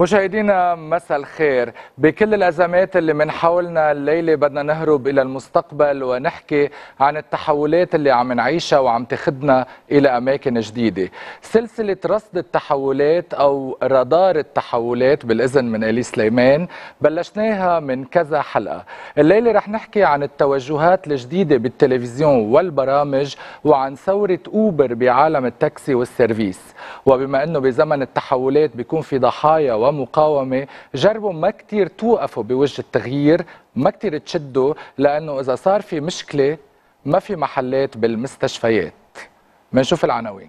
مشاهدينا مساء الخير. بكل الأزمات اللي من حولنا الليلة بدنا نهرب إلى المستقبل ونحكي عن التحولات اللي عم نعيشها وعم تاخدنا إلى أماكن جديدة. سلسلة رصد التحولات أو رادار التحولات بالإذن من إلي سليمان بلشناها من كذا حلقة. الليلة رح نحكي عن التوجهات الجديدة بالتلفزيون والبرامج وعن ثورة أوبر بعالم التاكسي والسيرفيس. وبما أنه بزمن التحولات بيكون في ضحايا ومقاومة، جربوا ما كتير توقفوا بوجه التغيير، ما كتير تشدوا، لأنه إذا صار في مشكلة ما في محلات بالمستشفيات. منشوف العناوين.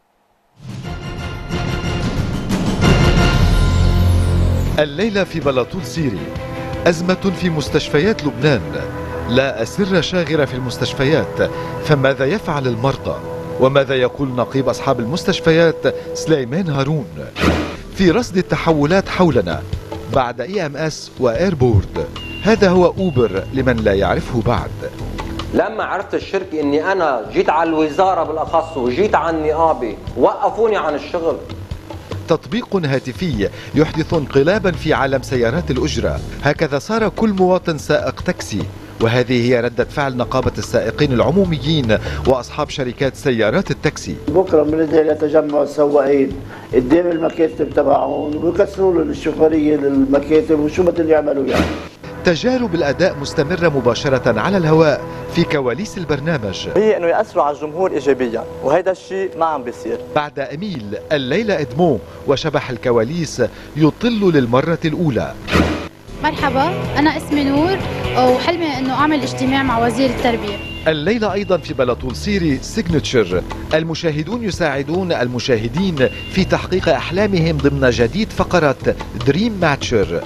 الليلة في بلا طول سيرة، أزمة في مستشفيات لبنان، لا أسر شاغرة في المستشفيات، فماذا يفعل المرضى؟ وماذا يقول نقيب أصحاب المستشفيات سليمان هارون؟ في رصد التحولات حولنا بعد EMS وإيربورد، هذا هو أوبر لمن لا يعرفه بعد. لما عرفت الشركة اني انا جيت على الوزارة بالاخص وجيت على النقابة وقفوني عن الشغل. تطبيق هاتفي يحدث انقلابا في عالم سيارات الأجرة، هكذا صار كل مواطن سائق تاكسي، وهذه هي ردة فعل نقابة السائقين العموميين وأصحاب شركات سيارات التاكسي. بكرة بننزل إلى تجمع السواقين قدام المكاتب تبعهم ويكسروا للشوفيرية المكاتب وشو بدهم يعملوا يعني. تجارب الأداء مستمرة مباشرة على الهواء في كواليس البرنامج، هي أنه يأثروا على الجمهور إيجابيا، وهذا الشيء ما عم بيصير. بعد أميل الليلة إدمو وشبح الكواليس يطل للمرة الأولى. مرحبا، أنا اسمي نور وحلمي أنه أعمل اجتماع مع وزير التربية. الليلة أيضا في بلا طول سيرة سيجنتشر، المشاهدون يساعدون المشاهدين في تحقيق أحلامهم ضمن جديد فقرة دريم ماتشر.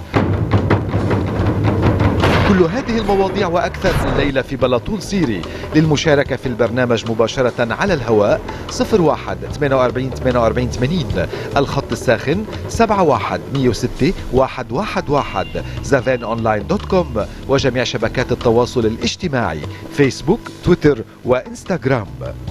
كل هذه المواضيع وأكثر الليلة في بلا طول سيرة. للمشاركة في البرنامج مباشرة على الهواء 01 48 48 80، الخط الساخن 71 106 111، zavenonline.com، وجميع شبكات التواصل الاجتماعي فيسبوك، تويتر وإنستغرام.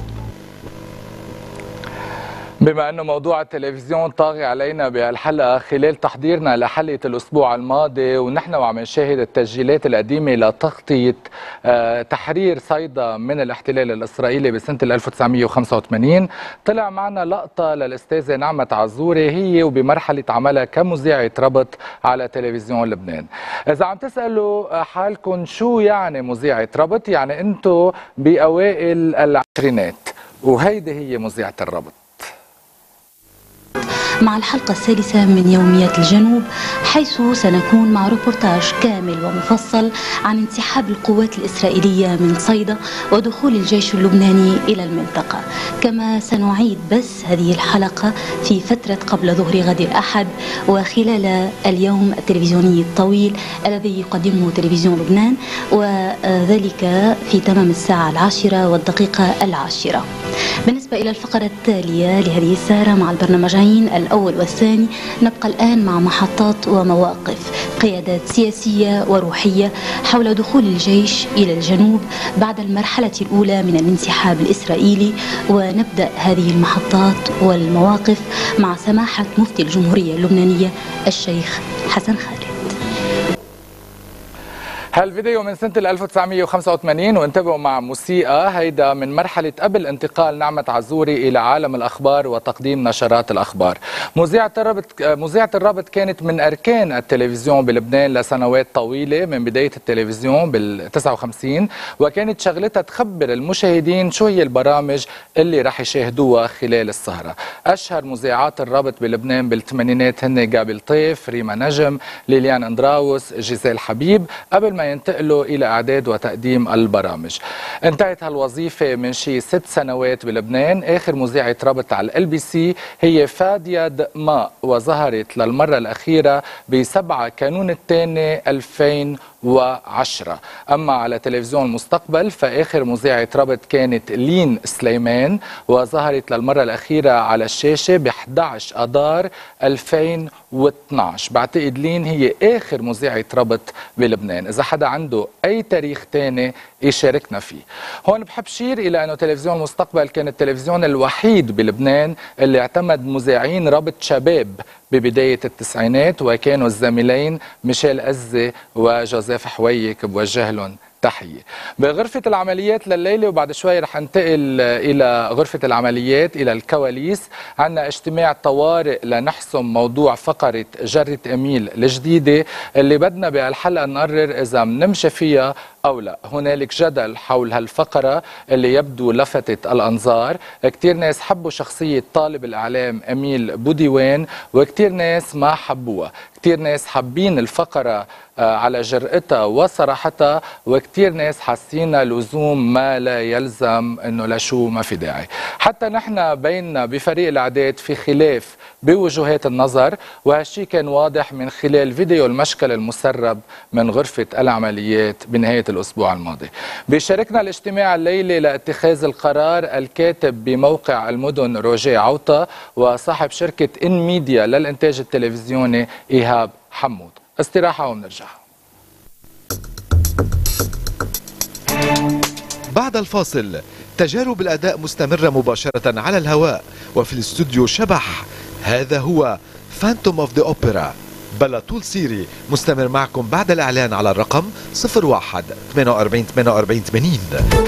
بما أنه موضوع التلفزيون طاغي علينا بهالحلقة خلال تحضيرنا لحلقة الأسبوع الماضي، ونحن وعم نشاهد التسجيلات القديمة لتغطية تحرير صيدا من الاحتلال الإسرائيلي بسنة 1985، طلع معنا لقطة للأستاذة نعمة عزوري هي وبمرحلة عملها كمذيعة ربط على تلفزيون لبنان. إذا عم تسألوا حالكم شو يعني مذيعة ربط، يعني أنتم بأوائل العشرينات، وهيدي هي مذيعة الربط. مع الحلقة الثالثة من يوميات الجنوب، حيث سنكون مع روبورتاج كامل ومفصل عن انسحاب القوات الإسرائيلية من صيدا ودخول الجيش اللبناني إلى المنطقة. كما سنعيد بث هذه الحلقة في فترة قبل ظهر غد الأحد وخلال اليوم التلفزيوني الطويل الذي يقدمه تلفزيون لبنان، وذلك في تمام الساعة 10:10. بالنسبة إلى الفقرة التالية لهذه السهرة مع البرنامجين الأول والثاني، نبقى الآن مع محطات ومواقف قيادات سياسية وروحية حول دخول الجيش إلى الجنوب بعد المرحلة الأولى من الانسحاب الإسرائيلي. ونبدأ هذه المحطات والمواقف مع سماحة مفتي الجمهورية اللبنانية الشيخ حسن خالد. هالفيديو من سنة 1985، وانتبهوا مع موسيقى. هيدا من مرحلة قبل انتقال نعمة عزوري إلى عالم الأخبار وتقديم نشرات الأخبار. مذيعة الربط كانت من أركان التلفزيون بلبنان لسنوات طويلة من بداية التلفزيون بال59، وكانت شغلتها تخبر المشاهدين شو هي البرامج اللي رح يشاهدوها خلال السهرة. أشهر مذيعات الربط بلبنان بالثمانينات هن جابل طيف، ريما نجم، ليليان اندراوس، جيزيل حبيب، قبل ما ينتقلوا إلى إعداد وتقديم البرامج. انتهت هالوظيفة من شي 6 سنوات بلبنان. آخر مذيعة ربط على LBC هي فادية دقماء، وظهرت للمرة الأخيرة ب7 كانون الثاني 2010. أما على تلفزيون المستقبل فآخر مذيعة ربط كانت لين سليمان، وظهرت للمرة الأخيرة على الشاشة ب11 أذار 2012. بعتقد لين هي آخر مذيعة ربط بلبنان. إذا حدا عنده أي تاريخ تاني يشاركنا فيه. هون بحب شير إلى أنه تلفزيون المستقبل كان التلفزيون الوحيد بلبنان اللي اعتمد مذيعين ربط شباب ببداية التسعينات، وكانوا الزميلين ميشيل أزي وجوزيف حويك، بوجه لهم تحية. بغرفة العمليات لليلة، وبعد شوي رح ننتقل إلى غرفة العمليات إلى الكواليس. عنا اجتماع طوارئ لنحسم موضوع فقرة جرة أميل الجديدة اللي بدنا بهالحلقة نقرر إذا منمشي فيها أو لا. هنالك جدل حول هالفقرة اللي يبدو لفتت الأنظار. كتير ناس حبوا شخصية طالب الإعلام أميل بوديوان، وكتير ناس ما حبوها. كتير ناس حابين الفقرة على جرأتها وصراحتها، وكتير ناس حاسين لزوم ما لا يلزم، انه لشو ما في داعي. حتى نحن بيننا بفريق الاعداد في خلاف بوجهات النظر، وهالشي كان واضح من خلال فيديو المشكل المسرب من غرفة العمليات بنهاية الأسبوع الماضي. بيشاركنا الاجتماع الليلي لاتخاذ القرار الكاتب بموقع المدن روجيه عوطة، وصاحب شركة إن ميديا للإنتاج التلفزيوني إيهاب حمود. استراحة ونرجع. بعد الفاصل تجارب الأداء مستمرة مباشرة على الهواء، وفي الاستوديو شبح. هذا هو فانتوم اوف ذا اوبرا. بلا طول سيري مستمر معكم بعد الإعلان على الرقم 01 48 48 80.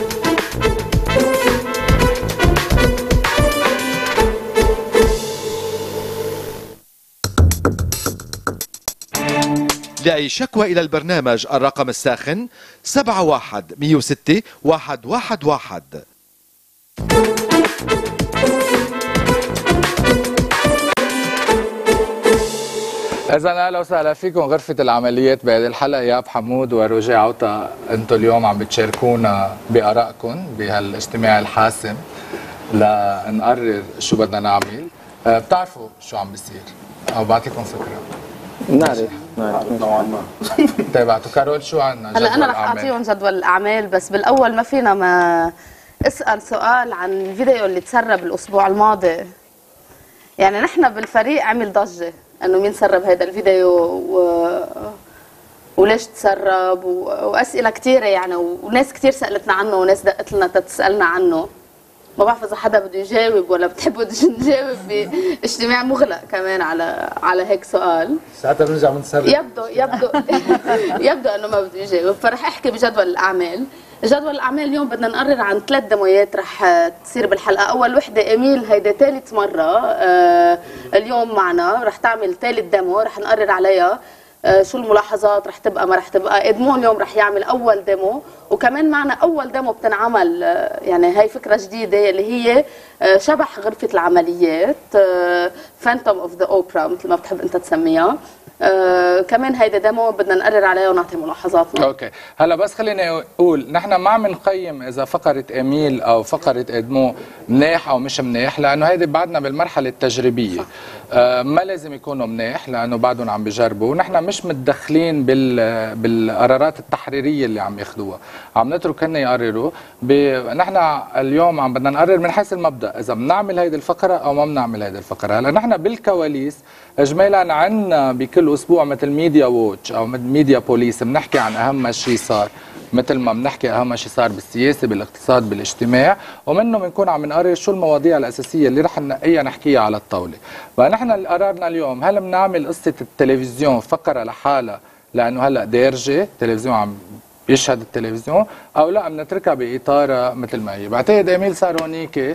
لأي شكوى إلى البرنامج الرقم الساخن 71 106 111. إذا أهلا وسهلا فيكم غرفة العمليات بهذه الحلقة. إيهاب حمود وروجيه عوطة، أنتم اليوم عم بتشاركونا بآرائكم بهالاجتماع الحاسم لنقرر شو بدنا نعمل. بتعرفوا شو عم بيصير أو بعطيكم فكرة؟ نعرف نوعا ما. تابعتوا كارول شو عنا؟ هلا انا رح اعطيهم جدول الاعمال، بس بالاول ما فينا ما اسال سؤال عن الفيديو اللي تسرب الاسبوع الماضي. يعني نحن بالفريق عمل ضجه انه مين سرب هذا الفيديو وليش تسرب واسئله كثيره يعني، وناس كثير سالتنا عنه وناس دقت لنا تسالنا عنه. ما بعرف اذا حدا بده يجاوب ولا بتحبوا نجاوب باجتماع مغلق كمان على هيك سؤال. ساعتها بنرجع بنسرب. يبدو انه ما بده يجاوب، فرح احكي بجدول الاعمال. جدول الاعمال اليوم بدنا نقرر عن 3 ديمويات رح تصير بالحلقه. اول وحده اميل، هيدا ثالث مره اليوم معنا، رح تعمل ثالث ديمو، رح نقرر عليها شو الملاحظات، رح تبقى ما رح تبقى. ادمون اليوم رح يعمل اول ديمو، وكمان معنا اول ديمو بتنعمل، يعني هاي فكره جديده اللي هي شبح غرفه العمليات، فانتوم اوف ذا اوبرا مثل ما بتحب انت تسميها. كمان هيدا ديمو بدنا نقرر عليه ونعطي ملاحظاتنا. اوكي، هلا بس خليني اقول نحن ما عم نقيم اذا فقره اميل او فقره ادمو منيح او مش منيح، لانه هيدي بعدنا بالمرحله التجريبيه. ما لازم يكونوا منيح لانه بعدهم عم بيجربوا، ونحن مش متدخلين بالقرارات التحريريه اللي عم ياخذوها، عم نترك هن يقرروا. نحن اليوم عم بدنا نقرر من حيث المبدا اذا بنعمل هيدي الفقره او ما بنعمل هيدي الفقره. هلا نحن بالكواليس اجمالا عندنا بكل اسبوع مثل ميديا ووتش او ميديا بوليس، بنحكي عن اهم شيء صار، مثل ما بنحكي اهم شيء صار بالسياسه بالاقتصاد بالاجتماع، ومنه بنكون عم نقرر شو المواضيع الاساسيه اللي رح ننقيها نحكيها على الطاوله. فنحن قررنا اليوم هل بنعمل قصه التلفزيون فقره لحالها لانه هلا دارجه التلفزيون عم يشهد التلفزيون، او لا بنتركها باطارها مثل ما هي. بعتقد اميل صار هونيك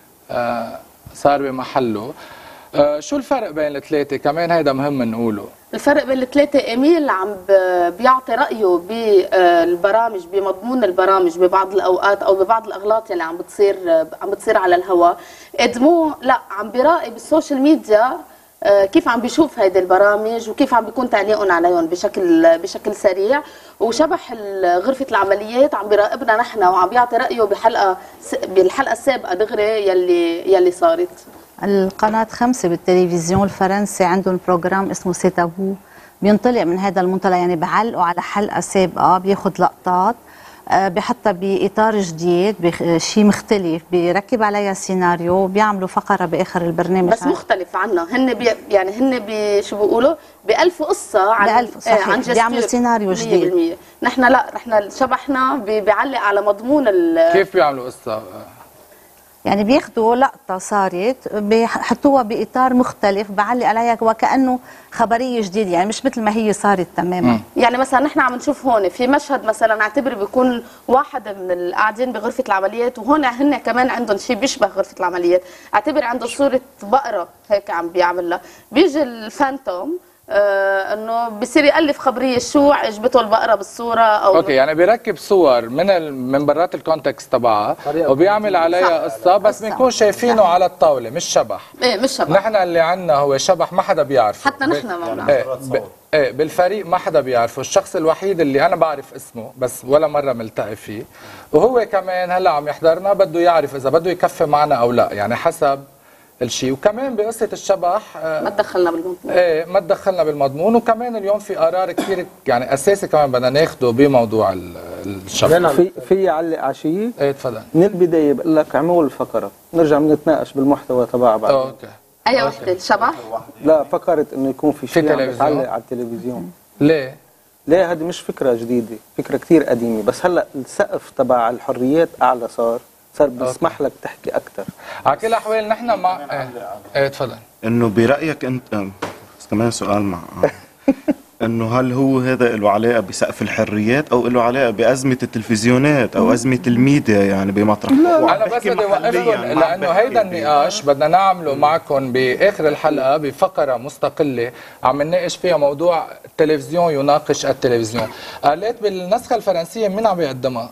صار بمحله. شو الفرق بين الثلاثه؟ كمان هيدا مهم نقوله. الفرق بين الثلاثه، ايميل عم بيعطي رايه بالبرامج، بمضمون البرامج ببعض الاوقات او ببعض الاغلاط اللي عم بتصير على الهواء. ادمو لا، عم بيراقب السوشيال ميديا كيف عم بيشوف هيدي البرامج وكيف عم بيكون تعليقهم عليهم بشكل سريع. وشبح غرفة العمليات عم بيراقبنا نحن وعم بيعطي رأيه بالحلقة السابقة دغري يلي صارت. القناة 5 بالتلفزيون الفرنسي عندهم بروجرام اسمه سيرة، بينطلع من هذا المنطلق، يعني بعلقوا على حلقة سابقة، بياخد لقطات بحطها بإطار جديد بشيء مختلف، بيركب عليها سيناريو، بيعملوا فقرة بآخر البرنامج بس مختلف عنا. هن شو بيقولوا بألف قصة عن عن بيعملوا سيناريو جديد. نحن لا، نحن شبحنا بيعلق على مضمون كيف بيعملوا قصة؟ يعني بياخدوا لقطة صارت بحطوها بإطار مختلف بعلق عليها وكأنه خبرية جديدة، يعني مش مثل ما هي صارت تماما. يعني مثلا نحن عم نشوف هون في مشهد مثلا اعتبر بيكون واحد من القاعدين بغرفة العمليات وهون هن كمان عندهم شيء بيشبه غرفة العمليات، اعتبر عنده صورة بقرة هيك عم بيعملها، بيجي الفانتوم انه بصير يالف خبريه شو عجبته البقره بالصوره او اوكي، يعني بيركب صور من برات الكونتكست تبعها وبيعمل عليها قصه، بس بنكون شايفينه على الطاوله مش شبح. ايه مش شبح، نحن اللي عندنا هو شبح ما حدا بيعرفه، حتى نحن ما بنعرف. ايه بالفريق ما حدا بيعرفه، الشخص الوحيد اللي انا بعرف اسمه بس ولا مره ملتقي فيه، وهو كمان هلا عم يحضرنا بده يعرف اذا بده يكفي معنا او لا، يعني حسب الشيء. وكمان بقصه الشبح ما تدخلنا بالمضمون. ايه ما تدخلنا بالمضمون، وكمان اليوم في قرار كثير يعني اساسي كمان بدنا ناخده بموضوع الشبح. في علق على شيء؟ ايه تفضل. من البدايه بقول لك عمول الفقره، نرجع بنتناقش بالمحتوى تبعها بعدين. اوكي. اي وحده الشبح؟ لا فكرت انه يكون في شيء عم يتعلق على التلفزيون. ليه؟ ليه؟ هذه مش فكره جديده، فكره كثير قديمه، بس هلا السقف تبع الحريات اعلى صار بيسمح لك تحكي اكثر. على كل الاحوال نحن مع ايه تفضل. انه برايك انت كمان سؤال مع انه هل هو هذا له علاقه بسقف الحريات او له علاقه بازمه التلفزيونات او ازمه الميديا يعني بمطرح؟ انا بس بدي اوقفكم لانه هيدا النقاش بدنا نعمله معكم باخر الحلقه بفقره مستقله عم نناقش فيها موضوع التلفزيون يناقش التلفزيون. قالت بالنسخه الفرنسيه مين عم يقدمها؟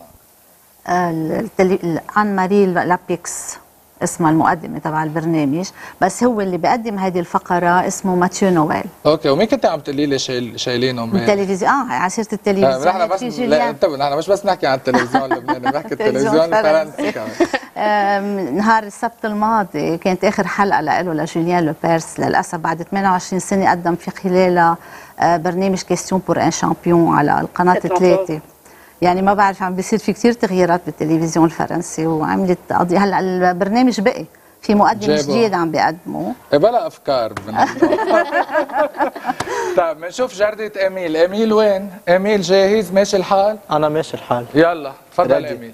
عن ماري لابيكس اسمها المقدمة تبع البرنامج، بس هو اللي بيقدم هذه الفقرة اسمه ماتيو نويل. اوكي، ومين كنت عم تقولي لي شايلينهم؟ التلفزيون على سيرة التلفزيون. نحن بس لا انتبه، نحن مش بس نحكي عن التلفزيون اللبناني، بنحكي التلفزيون الفرنسي كمان. نهار السبت الماضي كانت آخر حلقة له لجوليان لوبيرس، للأسف بعد 28 سنة قدم في خلالها برنامج كيستيون بور ان شامبيون على القناة 3. يعني ما بعرف، عم بيصير في كتير تغييرات بالتلفزيون الفرنسي، وعملت قضية. هلا البرنامج بقي في مقدم جديد عم بيقدمه. بلا افكار. طيب بنشوف جردة اميل وين؟ اميل جاهز؟ ماشي الحال؟ انا ماشي الحال. يلا تفضل اميل.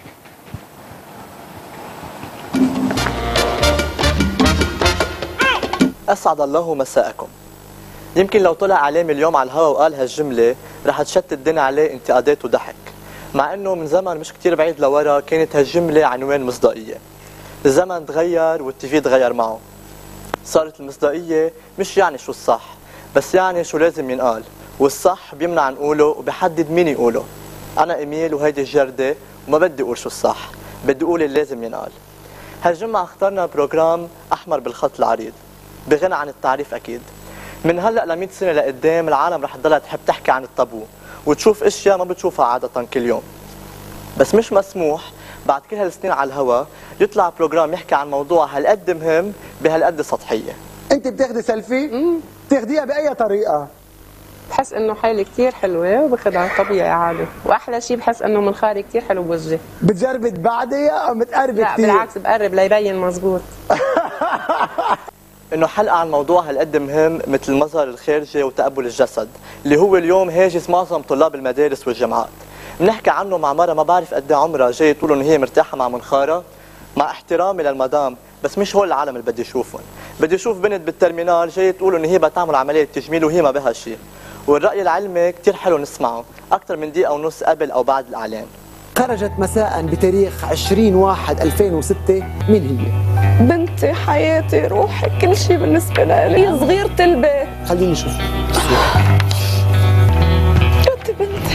اسعد الله مساءكم. يمكن لو طلع اعلامي اليوم على الهواء وقال هالجمله رح تشتت الدنيا عليه انتقادات وضحك، مع انه من زمن مش كتير بعيد لورا كانت هالجمله عنوان مصداقيه. الزمن تغير والتيفي تغير معه، صارت المصداقيه مش يعني شو الصح، بس يعني شو لازم ينقال، والصح بيمنع نقوله وبيحدد مين يقوله. انا ايميل وهيدي الجرده وما بدي اقول شو الصح، بدي اقول اللي لازم ينقال. هالجمعه اخترنا بروجرام احمر بالخط العريض، بغنى عن التعريف اكيد. من هلا ل 100 سنه لقدام العالم رح تضلها تحب تحكي عن الطابو وتشوف اشياء ما بتشوفها عاده كل يوم. بس مش مسموح بعد كل هالسنين على الهوا يطلع بروجرام يحكي عن موضوع هالقد مهم بهالقد سطحيه. انت بتاخدي سيلفي؟ بتاخديها باي طريقه؟ بحس انه حالي كثير حلوه وباخذها طبيعي عادي، واحلى شيء بحس انه منخاري كثير حلو بوجهي. بتجربي تبعديها او متقربه كثير؟ لا بالعكس بقرب ليبين مزبوط. انه حلقه عن موضوع هالقد مهم مثل المظهر الخارجي وتقبل الجسد اللي هو اليوم هاجس معظم طلاب المدارس والجامعات. بنحكي عنه مع مره ما بعرف قد ايه عمرها جاي تقول انه هي مرتاحه مع منخارها. مع احترامي للمدام بس مش هول العالم اللي بدي اشوفهم. بدي اشوف بنت بالترمينال جاي تقول انه هي بتعمل عمليه تجميل وهي ما بها شيء. والراي العلمي كثير حلو نسمعه اكثر من دقيقه ونص قبل او بعد الاعلان. خرجت مساء بتاريخ 20/1/2006. مين هي؟ بنتي، حياتي، روحي، كل شيء بالنسبه لي. هي صغيره البيت. خليني اشوف. بنتي.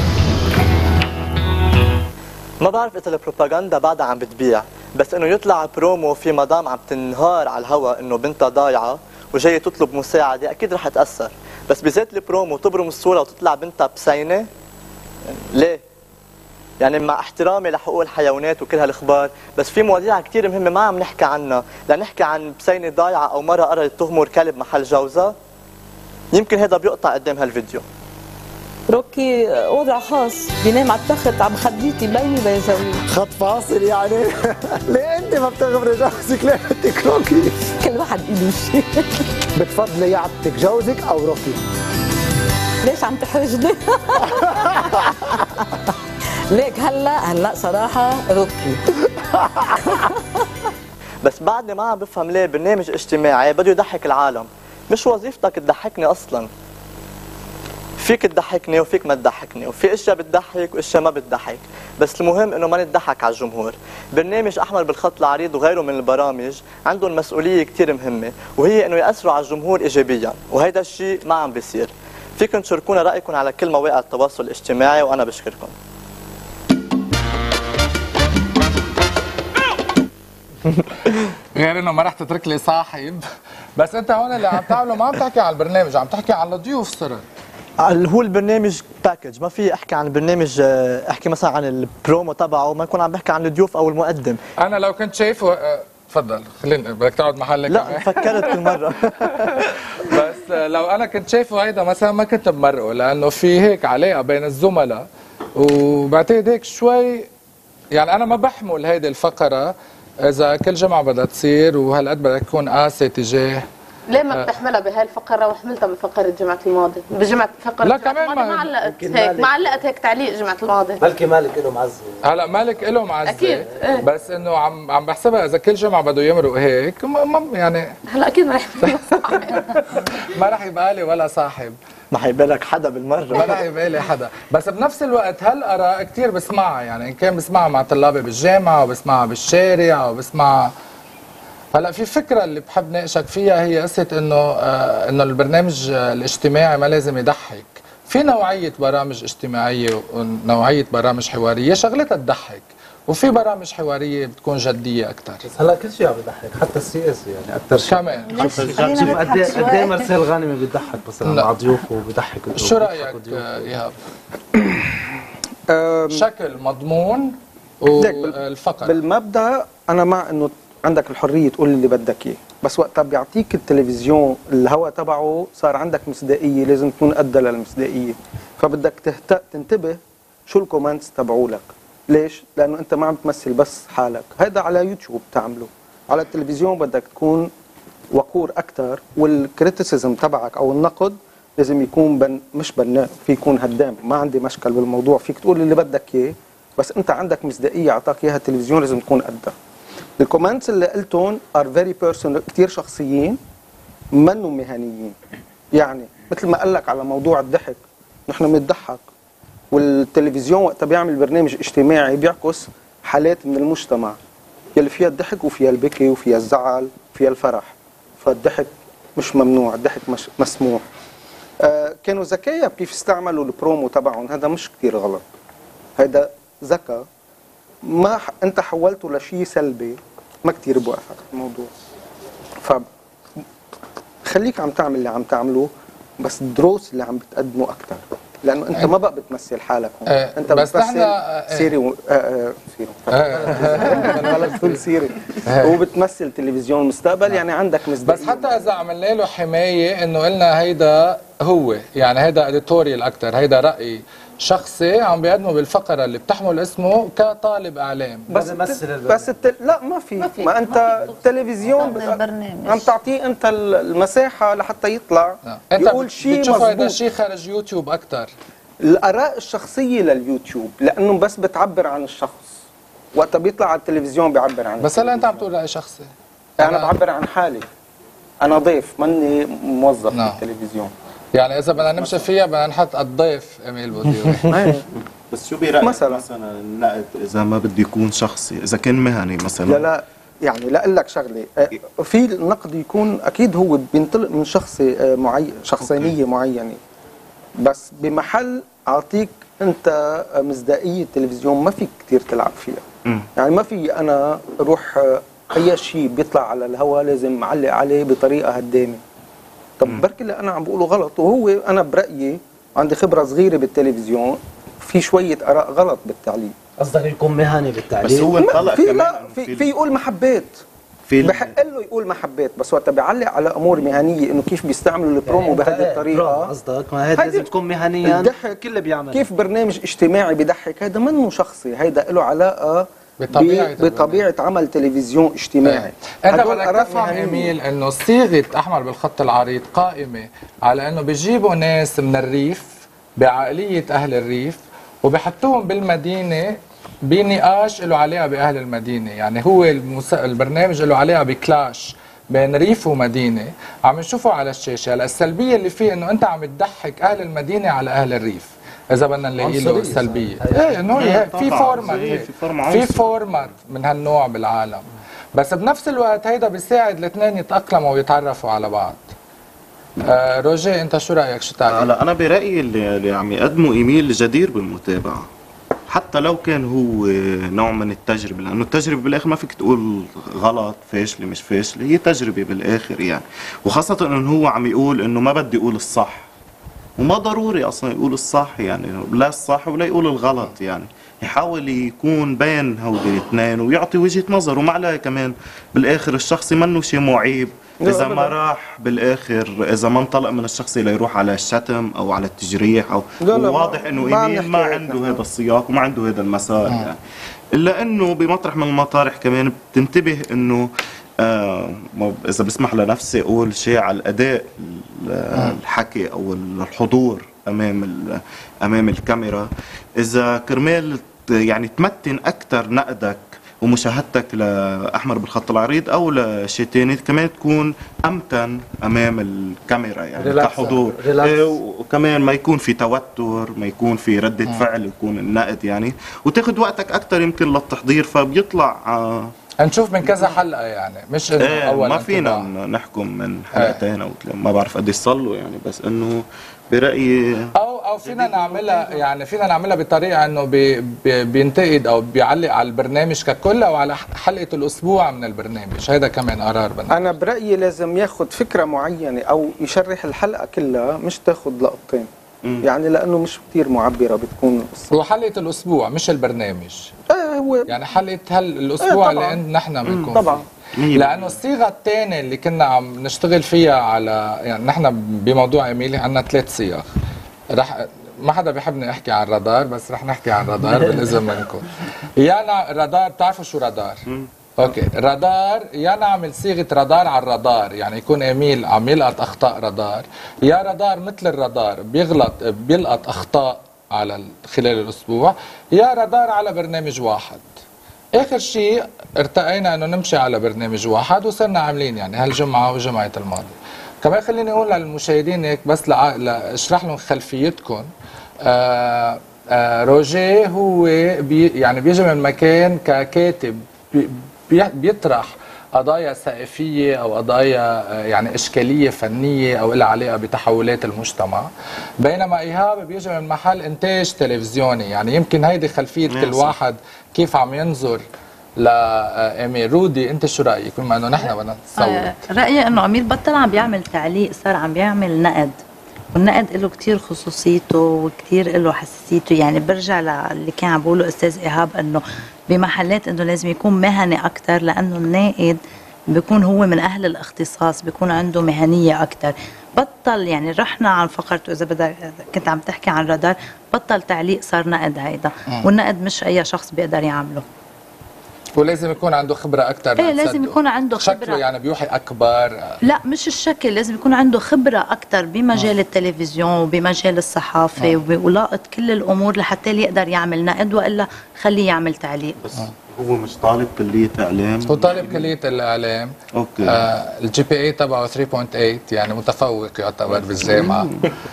ما بعرف اذا البروباغندا بعدها عم بتبيع، بس انه يطلع برومو في مدام عم تنهار على الهواء انه بنتها ضايعه وجايه تطلب مساعده اكيد رح تاثر، بس بذات البرومو تبرم الصوره وتطلع بنتها بسينه. ليه؟ يعني مع احترامي لحقوق الحيوانات وكل هالاخبار، بس في مواضيع كثير مهمه ما عم نحكي عنها، لنحكي عن بسينه ضايعه او مره قررت تغمر كلب محل جوزها. يمكن هذا بيقطع قدام هالفيديو. روكي وضع خاص، بينام على التخت عم خديتي بيني وبين زوجي. خط فاصل يعني. ليه انت ما بتغمري جوزك؟ ليه بدك روكي؟ كل واحد له شيء. بتفضلي يعطيك جوزك او روكي؟ ليش عم تحرجني؟ ليك هلا صراحه روكي. بس بعدني ما عم بفهم ليه برنامج اجتماعي بده يضحك العالم. مش وظيفتك تضحكني اصلا. فيك تضحكني وفيك ما تضحكني، وفي اشياء بتضحك واشياء ما بتضحك، بس المهم انه ما نضحك على الجمهور. برنامج احمر بالخط العريض وغيره من البرامج عندهم مسؤوليه كثير مهمه، وهي انه ياثروا على الجمهور ايجابيا، وهيدا الشيء ما عم بيصير. فيكم تشاركونا رايكم على كل مواقع التواصل الاجتماعي وانا بشكركم. غير انه ما رح تترك لي صاحب، بس انت هون اللي عم تعمله ما عم تحكي عن البرنامج، عم تحكي عن الضيوف. سيرة اللي هو البرنامج باكج، ما في احكي عن البرنامج، احكي مثلا عن البرومو تبعه، ما يكون عم بحكي عن الضيوف او المقدم. انا لو كنت شايفه تفضل خليني، بدك تقعد محلك؟ لا فكرت كل مره. بس لو انا كنت شايفه هيدا مثلا ما كنت بمرقه، لانه في هيك علاقه بين الزملاء، وبعتقد هيك شوي يعني انا ما بحمل هيدي الفقره اذا كل جمعه بدها تصير وهالقد بدك تكون قاسي تجاه. ليه ما بتحملها بهاي الفقره وحملتها بفقره الجمعه الماضيه؟ بجمعه فقره لا كمان ما علقت هيك، ما علقت هيك تعليق الجمعه الماضيه. بلكي مالك له معزه. هلا مالك له معزه اكيد بس انه عم بحسبها اذا كل جمعه بده يمرق هيك يعني هلا اكيد ما رح ما رح يبقى لي ولا صاحب، ما حيبقى لك حدا بالمره، ما رح يبقى لي حدا. بس بنفس الوقت هالاراء كثير بسمعها، يعني ان كان بسمعها مع طلابي بالجامعه وبسمعها بالشارع وبسمعها. هلا في فكره اللي بحب ناقشك فيها، هي قصه انه البرنامج الاجتماعي ما لازم يضحك. في نوعيه برامج اجتماعيه ونوعيه برامج حواريه شغلتها تضحك، وفي برامج حواريه بتكون جديه اكثر. بس هلا كل شيء عم بيضحك، حتى السياسي يعني اكثر شيء كمان. شوف قد ايه مرسال غانم بيضحك مثلا مع ضيوفه وبيضحك. شو رايك ايهاب؟ شكل مضمون والفقر. بالمبدا انا مع انه عندك الحريه تقول اللي بدك اياه، بس وقتها بيعطيك التلفزيون الهوا تبعه صار عندك مصداقيه، لازم تكون قد للمصداقيه. فبدك تنتبه شو الكومنتس تبعوا لك. ليش؟ لانه انت ما عم تمثل بس حالك، هذا على يوتيوب تعمله. على التلفزيون بدك تكون وقور اكثر، والكريتيسيزم تبعك او النقد لازم يكون مش بناء، في يكون هدام. ما عندي مشكل بالموضوع، فيك تقول اللي بدك اياه، بس انت عندك مصداقيه اعطاك اياها التلفزيون، لازم تكون قدها. الكومنتس اللي قلتهم ار فيري بيرسونال، كثير شخصيين، منهم مهنيين. يعني مثل ما قال لك على موضوع الضحك، نحن بنضحك، والتلفزيون وقتها بيعمل برنامج اجتماعي بيعكس حالات من المجتمع يلي فيها الضحك وفيها البكي وفيها الزعل وفيها الفرح. فالضحك مش ممنوع، الضحك مش مسموح. كانوا ذكية كيف استعملوا البرومو تبعهم، هذا مش كثير غلط، هذا ذكاء. ما انت حولته لشيء سلبي، ما كثير بوافق الموضوع. خليك عم تعمل اللي عم تعمله، بس دروس اللي عم بتقدمه اكثر، لانه انت ما بقى بتمثل حالك هون. انت بتمثل سيري بلا طول سيره، وبتمثل تلفزيون المستقبل، يعني عندك مصداقيه. بس حتى اذا عملنا له حمايه انه قلنا هيدا هو، يعني هيدا اديتوريال اكثر، هيدا راي شخصي عم بيقدمه بالفقره اللي بتحمل اسمه كطالب اعلام. بس لا ما في ما انت التلفزيون عم تعطيه انت المساحه لحتى يطلع يقول شيء مظبوط. هذا الشيء خارج يوتيوب اكثر، الاراء الشخصيه لليوتيوب، لانه بس بتعبر عن الشخص. وقتها بيطلع على التلفزيون بيعبر عن بس هلا انت عم تقول راي شخصي. انا بعبر عن حالي، انا ضيف ماني موظف في التلفزيون. يعني اذا بدنا نمشي فيها بدنا نحط الضيف اميل بوديوي. بس شو برايك مثلا النقد اذا ما بده يكون شخصي، اذا كان مهني مثلا؟ لا يعني لا اقول لك شغله، في النقد يكون اكيد هو بينطلق من شخص معين، شخصانيه معينه، بس بمحل اعطيك انت مصداقيه التلفزيون ما فيك كثير تلعب فيها. يعني ما في انا اروح اي شيء بيطلع على الهواء لازم اعلق عليه بطريقه هدامه. طب بركي اللي انا عم بقوله غلط، وهو انا برايي عندي خبره صغيره بالتلفزيون، في شويه اراء غلط بالتعليق. قصدك يكون مهني بالتعليق؟ بس هو انطلق كمان في يقول ما حبيت، بحق له يقول ما حبيت، بس وقت بيعلق على امور مهنيه انه كيف بيستعملوا البرومو بهذه الطريقه. قصدك ما هذا لازم تكون مهنيا، الضحك كله بيعمل كيف برنامج اجتماعي بيضحك، هذا منه شخصي، هذا له علاقه بطبيعه عمل تلفزيون اجتماعي. انت بدك تفهم ايميل انه صيغه احمر بالخط العريض قائمه على انه بيجيبوا ناس من الريف بعقليه اهل الريف وبحطوهم بالمدينه بنقاش له علاقه باهل المدينه، يعني هو البرنامج له علاقه بكلاش بين ريف ومدينه، عم نشوفه على الشاشه. هلا السلبيه اللي فيه انه انت عم تضحك اهل المدينه على اهل الريف، اذا بدنا نلاقي له سلبيه. ايه انه في فورمات من هالنوع بالعالم، بس بنفس الوقت هيدا بيساعد الاثنين يتاقلموا ويتعرفوا على بعض. روجي انت شو رايك؟ شو تعرف؟ هلا انا برايي اللي عم يقدموا ايميل جدير بالمتابعه، حتى لو كان هو نوع من التجربه، لانه التجربه بالاخر ما فيك تقول غلط فاشله مش فاشله، هي تجربه بالاخر يعني. وخاصه انه هو عم يقول انه ما بدي اقول الصح، وما ضروري اصلا يقول الصح، يعني لا الصح ولا يقول الغلط، يعني يحاول يكون بين هودي الاثنين ويعطي وجهه نظر. وما عليه كمان بالاخر الشخصي منه شيء معيب اذا ما راح بالاخر، اذا ما انطلق من الشخصي ليروح على الشتم او على التجريح، او واضح انه ايميل ما عنده هذا السياق وما عنده هذا المسار يعني. الا انه بمطرح من المطارح كمان بتنتبه انه اذا بسمح لنفسي اقول شيء على الاداء الحكي او الحضور امام الكاميرا، اذا كرمال يعني تمتن اكثر نقدك ومشاهدتك لأحمر بالخط العريض أو لشيء تاني، كمان تكون أمتن أمام الكاميرا يعني كحضور، وكمان ما يكون في توتر، ما يكون في ردة فعل، يكون النقد يعني، وتاخد وقتك أكثر يمكن للتحضير، فبيطلع نشوف من كذا حلقة يعني، مش إنه أول ما فينا نحكم من حلقتين أو ما بعرف قد صار له يعني، بس إنه برأيي او فينا نعملها يعني، فينا نعملها بطريقه انه بينتقد او بيعلق على البرنامج ككل او على حلقه الاسبوع من البرنامج. هيدا كمان قرار بنا. انا برايي لازم ياخذ فكره معينه او يشرح الحلقه كلها، مش تاخذ لقطتين يعني، لانه مش كثير معبره بتكون القصه. هو حلقه الاسبوع مش البرنامج. هو يعني حلقه الاسبوع اللي نحن بنكون طبعا فيه. لانه الصيغه الثانيه اللي كنا عم نشتغل فيها على يعني نحن بموضوع ايميلي عندنا 3 صيغ. رح ما حدا بيحبني احكي عن رادار، بس رح نحكي عن رادار بالاذن منكم. يا رادار، بتعرفوا شو رادار؟ اوكي، رادار يا نعمل صيغه رادار على الرادار، يعني يكون ايميل عم يلقط اخطاء رادار، يا رادار مثل الرادار بيلقط اخطاء على خلال الاسبوع، يا رادار على برنامج واحد. اخر شيء ارتقينا انه نمشي على برنامج واحد وصرنا عاملين يعني هالجمعه وجمعه الماضي. كمان خليني اقول للمشاهدين هيك بس اشرح لهم خلفيتكم. روجيه هو يعني بيجي من مكان ككاتب بيطرح قضايا ثقافيه او قضايا يعني اشكاليه فنيه او لها علاقه بتحولات المجتمع، بينما ايهاب بيجي من محل انتاج تلفزيوني، يعني يمكن هيدي خلفيه كل واحد كيف عم ينظر لأمير. رودي انت شو رايك بما انه نحن بدنا نصور؟ رايي انه امير بطل عم بيعمل تعليق، صار عم بيعمل نقد، والنقد له كثير خصوصيته وكثير له حساسيته. يعني برجع للي كان عم بقوله استاذ ايهاب انه بمحلات انه لازم يكون مهني اكثر، لانه الناقد بيكون هو من اهل الاختصاص، بيكون عنده مهنيه اكثر. بطل يعني رحنا عن فقرته، اذا بدك كنت عم تحكي عن رادار، بطل تعليق صار نقد هيدا، والنقد مش اي شخص بيقدر يعمله، ولازم يكون عنده خبرة أكثر. ايه لازم يكون عنده خبرة، شكله يعني بيوحي أكبر. لا مش الشكل، لازم يكون عنده خبرة أكثر بمجال التلفزيون وبمجال الصحافة ولاقط كل الأمور لحتى يقدر يعمل نقد، وإلا خليه يعمل تعليق. بس هو مش طالب كلية إعلام؟ هو طالب كلية الإعلام. أوكي. الجي بي اي تبعه 3.8، يعني متفوق يعتبر بالجامعة.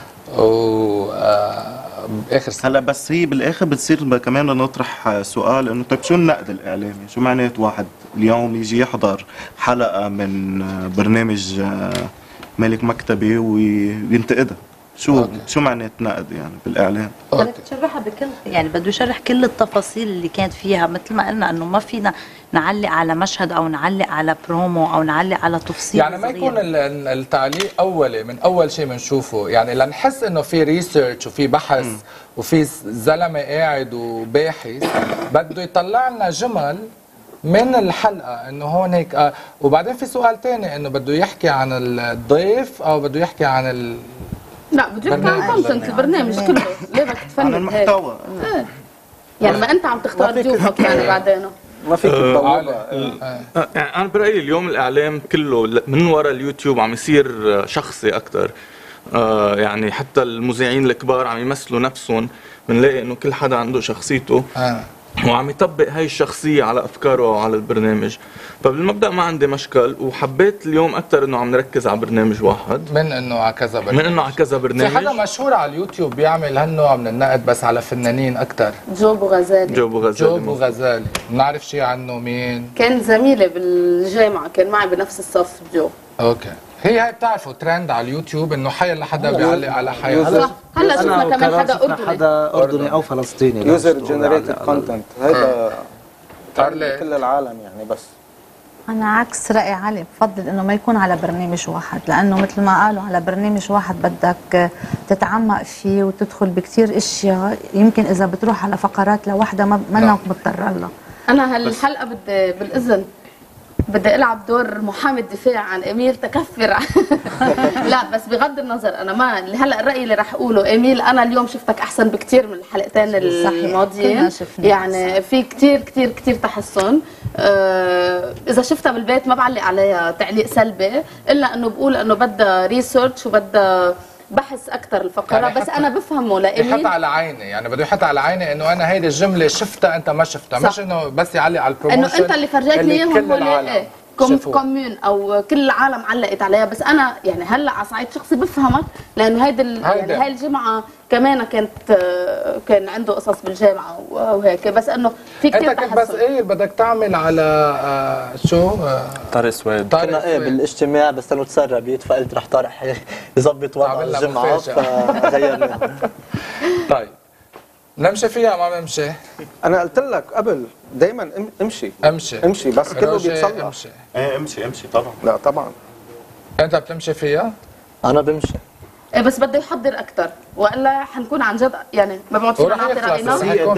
و باخر هلا بس هي بالاخر بتصير كمان نطرح سؤال انه طيب شو النقد الاعلامي؟ شو معنات واحد اليوم يجي يحضر حلقه من برنامج مالك مكتبي وينتقدها؟ شو معنات نقد يعني بالاعلام؟ بدك تشرحها بكل يعني بده يشرح كل التفاصيل اللي كانت فيها، مثل ما قلنا انه ما فينا نعلق على مشهد او نعلق على برومو او نعلق على تفصيل يعني ما يكون التعليق اولي من اول شيء بنشوفه، يعني لنحس انه في ريسيرش وفي بحث وفي زلمه قاعد وباحث بده يطلع لنا جمل من الحلقه انه هون هيك. وبعدين في سؤال ثاني انه بده يحكي عن الضيف او بده يحكي عن لا بده يحكي عن كونتنت البرنامج كله. ليه بدك تفند عن المحتوى هيك؟ يعني ما انت عم تختار ضيوفك يعني بعدين ما فيك تبوبها. يعني انا برايي اليوم الاعلام كله من وراء اليوتيوب عم يصير شخصي اكثر. يعني حتى المذيعين الكبار عم يمثلوا نفسهم، بنلاقي انه كل حدا عنده شخصيته. وعم يطبق هاي الشخصية على أفكاره وعلى البرنامج. فبالمبدأ ما عندي مشكل، وحبيت اليوم أكثر إنه عم نركز على برنامج واحد من إنه على كذا برنامج. من إنه على كذا برنامج. في حدا مشهور على اليوتيوب بيعمل هالنوع من النقد بس على فنانين أكثر. جوبو غزالي. جوبو غزالي، بنعرف شيء عنه مين؟ كان زميلي بالجامعة، كان معي بنفس الصف جو. اوكي. هي بتعرفوا ترند على اليوتيوب انه حي لحدا بيعلق على حي. هلا شفنا كمان حدا اردني او فلسطيني يوزر جنريتد كونتنت، هذا كل العالم يعني. بس أنا عكس رأي علي، بفضل إنه ما يكون على برنامج واحد، لأنه مثل ما قالوا على برنامج واحد بدك تتعمق فيه وتدخل بكتير أشياء، يمكن إذا بتروح على فقرات لوحدة ما منك مضطر لها. أنا هالحلقة بدي بالإذن بدي ألعب دور محامي الدفاع عن إميل تكفر. لا بس بغض النظر، أنا ما هلا الرأي اللي رح أقوله إميل، أنا اليوم شفتك أحسن بكتير من الحلقتين الماضيين، يعني في كتير كتير كتير تحسن. إذا شفتها بالبيت ما بعلق عليها تعليق سلبي، إلا إنه بقول إنه بدها ريسيرش وبدها بحث اكثر الفقره، يعني بس انا بفهمه لإميل يحط على عيني، يعني بده يحط على عيني انه انا هيدي الجمله شفتها انت ما شفتها، مش انه بس يعلق على البروموشن انه انت اللي فرجيتني اياهم هول كوميون او كل العالم علقت عليها. بس انا يعني هلا على صعيد شخصي بفهمك، لانه يعني هاي الجمعه كمان كان عنده قصص بالجامعه وهيك، بس انه في كثير انت كنت بس بدك تعمل على شو طارق سويد. كنا بالاجتماع بس انه تسربت، فقلت رح طارق يظبط وضع الجمعه فغيرنا. طيب نمشي فيها ما نمشي؟ انا قلت لك قبل دائما امشي بس كله بيتصلح. امشي طبعا. لا طبعا. انت بتمشي فيها؟ انا بمشي. ايه بس بده يحضر اكثر والا حنكون عن جد يعني ما بقعد فينا نعطي راينا.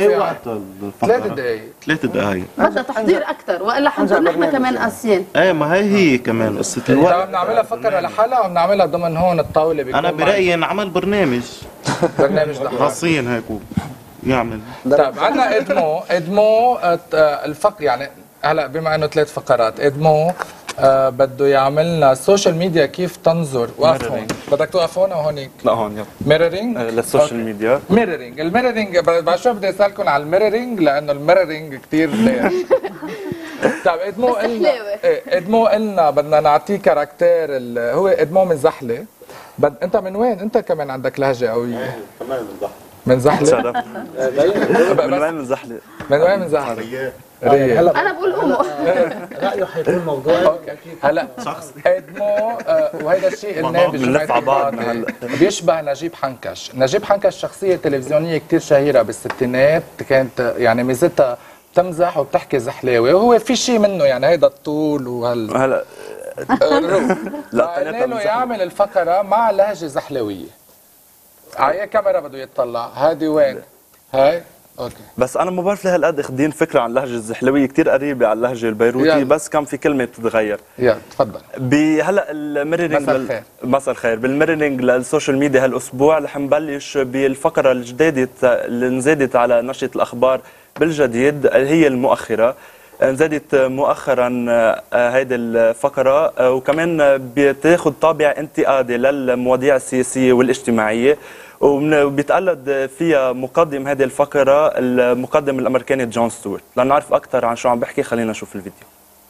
ثلاث دقائق بدها تحضير اكثر والا حنكون نحن كمان قاسيين. ايه ما هي كمان قصه الوقت. طيب بنعملها فكره لحالها وبنعملها ضمن هون الطاوله بيكون. انا برايي نعمل برنامج خاصين هيك يعمل. طيب عندنا ادمو الفق يعني هلا بما انه 3 فقرات ادمو بده يعملنا السوشيال ميديا كيف تنظر. وقف هون، بدك توقف هون او هونيك؟ لا هون يلا. ميرورينج للسوشيال ميديا. الميرورينج بعد شوي بدي اسالكم على الميرورينج لانه الميرورينج كثير طيب ادمو قلنا بدنا نعطيه كاركتير هو ادمو من زحله. انت من وين؟ انت كمان عندك لهجه قويه. كمان من زحله. من وين من زحله؟ من وين من زحله؟ انا بقول امه. رايه حيكون موضوعي. هلا ادمو وهذا الشيء النابج بيشبه نجيب حنكش. نجيب حنكش شخصيه تلفزيونيه كثير شهيره بالستينات، كانت يعني ميزتها بتمزح وبتحكي زحلاوي، وهو في شيء منه يعني هيدا الطول هلا لا قلنا له يعمل الفقره مع لهجه زحلاويه. على اي كاميرا بده يطلع؟ هادي وين؟ هاي اوكي. بس انا ما بعرف ليه هالقد اخذين فكره عن اللهجه الزحلويه كثير قريبه على اللهجه البيروتي، بس كان في كلمه بتتغير. يلا تفضل. هلا الميرورينج مساء الخير. بالميرورينج للسوشيال ميديا هالاسبوع رح نبلش بالفقره الجديده اللي نزادت على نشره الاخبار بالجديد، هي المؤخره. نزادت مؤخرا هيدي الفقره، وكمان بتاخذ طابع انتقادي للمواضيع السياسيه والاجتماعيه، وبيتقلد فيها مقدم هذه الفقرة المقدم الأمريكاني جون ستوارت. لنعرف أكثر عن شو عم بحكي خلينا نشوف الفيديو.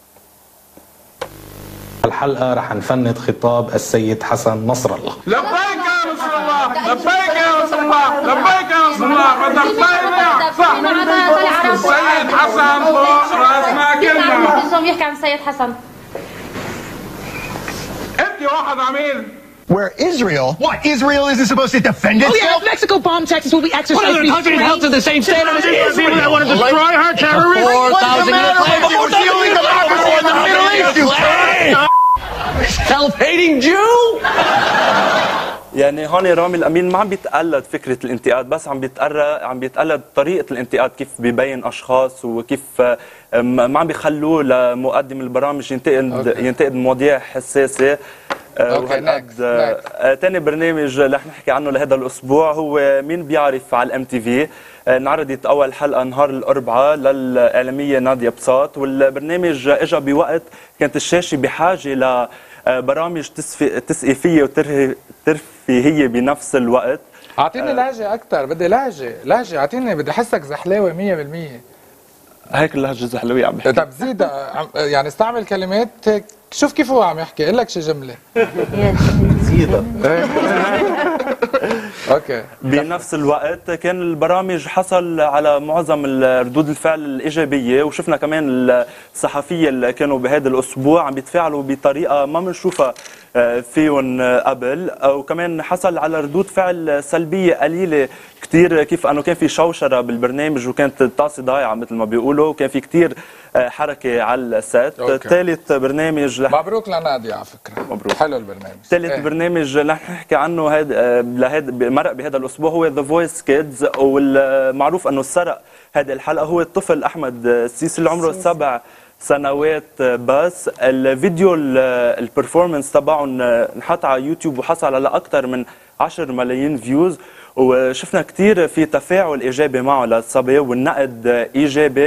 الحلقة رح نفند خطاب السيد حسن نصر الله. لبيك يا رسول الله، لبيك يا رسول الله، لبيك يا رسول الله، بدك تطيرنا صح السيد حسن فوق راسنا كلنا. شو يحكي عن السيد حسن؟ انت واحد عميل. Where Israel? What? Israel isn't supposed to defend itself? Oh yeah, if Mexico bombed Texas, will we exercise restraint? What other country held to the same standard as Israel that want to destroy her terrorists? 4,000 years later, we're the only democracy in the Middle East, you self-hating Jew? يعني هون رامي الأمين ما عم بيتقلد فكرة الانتقاد، بس عم بيتقلد طريقة الانتقاد، كيف بيبين أشخاص وكيف ما عم بيخلوه لمقدم البرامج ينتقد مواضيع حساسة. ثاني برنامج رح نحكي عنه لهذا الأسبوع هو مين بيعرف على الام تي في. انعرضت أول حلقة نهار الأربعاء للإعلامية نادية بساط، والبرنامج اجى بوقت كانت الشاشة بحاجة لبرامج تثقيفية وترفيهية بنفس الوقت. أعطيني لهجة أكثر، بدي لهجة أعطيني، بدي أحسك زحلاوي 100%. هيك اللهجه الزحلويه عم بحكي. طب زيد يعني استعمل كلمات هيك، شوف كيف هو عم يحكي، قل لك شي جمله. زيد اوكي. بنفس الوقت كان البرامج حصل على معظم ردود الفعل الايجابيه، وشفنا كمان الصحفيه اللي كانوا بهذا الاسبوع عم بيتفاعلوا بطريقه ما بنشوفها فيهم قبل، وكمان حصل على ردود فعل سلبيه قليله كثير، كيف انه كان في شوشره بالبرنامج وكانت الطاسه ضايعه مثل ما بيقولوا، وكان في كثير حركه على السات. ثالث برنامج مبروك لنادية على فكره، مبروك، حلو البرنامج. ثالث برنامج رح نحكي عنه مرق بهذا الاسبوع هو ذا فويس كيدز، والمعروف انه سرق هذه الحلقه هو الطفل احمد السيسي اللي عمره 7 سنوات بس. الفيديو البرفورمانس تبعهم انحط على يوتيوب وحصل على اكثر من 10 ملايين فيوز، وشفنا كثير في تفاعل ايجابي معه للصبي والنقد ايجابي،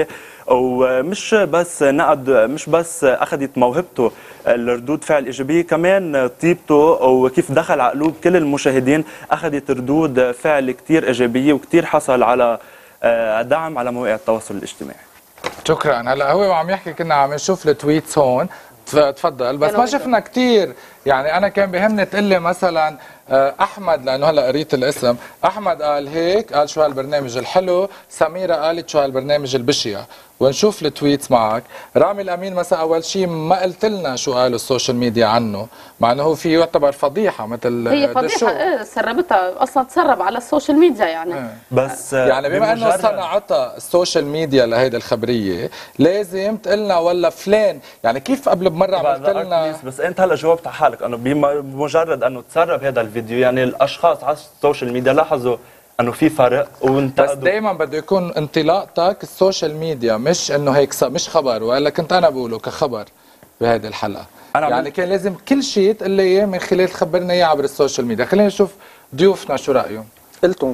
ومش بس نقد، مش بس اخذت موهبته الردود فعل ايجابيه، كمان طيبته وكيف دخل على قلوب كل المشاهدين اخذت ردود فعل كثير ايجابيه، وكثير حصل على دعم على مواقع التواصل الاجتماعي. شكرا. هلا هو وعم يحكي كنا عم نشوف التويتس هون، تفضل. بس ما شفنا كثير، يعني انا كان بيهمني تقول لي مثلا احمد، لانه هلا قريت الاسم، احمد قال هيك، قال شو هالبرنامج الحلو، سميره قالت شو هالبرنامج البشع، ونشوف التويتس معك. رامي الامين مثلا اول شيء ما قلت لنا شو قالوا السوشيال ميديا عنه، مع انه هو في يعتبر فضيحه مثل هي فضيحه. ايه سربتها اصلا، تسرب على السوشيال ميديا يعني. بس يعني بما انه صنعتها السوشيال ميديا لهيدي الخبريه لازم تقلنا ولا فلان، يعني كيف قبل بمره عملت لنا. بس انت هلا جاوبت على حالك، انه بمجرد انه تسرب هذا الفيديو يعني الاشخاص على السوشيال ميديا لاحظوا انه في فرق وانتقدوا. بس دائما بده يكون انطلاقتك السوشيال ميديا، مش انه هيك مش خبر، والا كنت انا بقوله كخبر بهذه الحلقه. يعني كان لازم كل شيء تقول لي اياه من خلال تخبرنا اياه عبر السوشيال ميديا. خلينا نشوف ضيوفنا شو رايهم. قلتم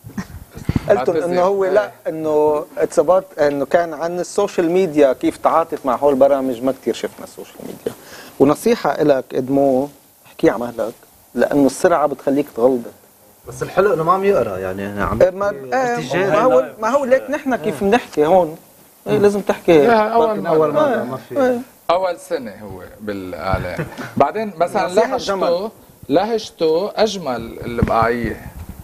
انه هو لا، انه اتثبت انه كان عن السوشيال ميديا كيف تعاطف مع هول البرامج، ما كثير شفنا السوشيال ميديا. ونصيحه لك ادمو، احكي على مهلك، لانه السرعه بتخليك تغلط. بس الحلو انه ما عم يقرا، يعني عم ما هو ليك نحن كيف بنحكي هون لازم تحكي اول مره ما في اول سنه هو بالاعلام. بعدين مثلا لهجته اجمل البقاعيه.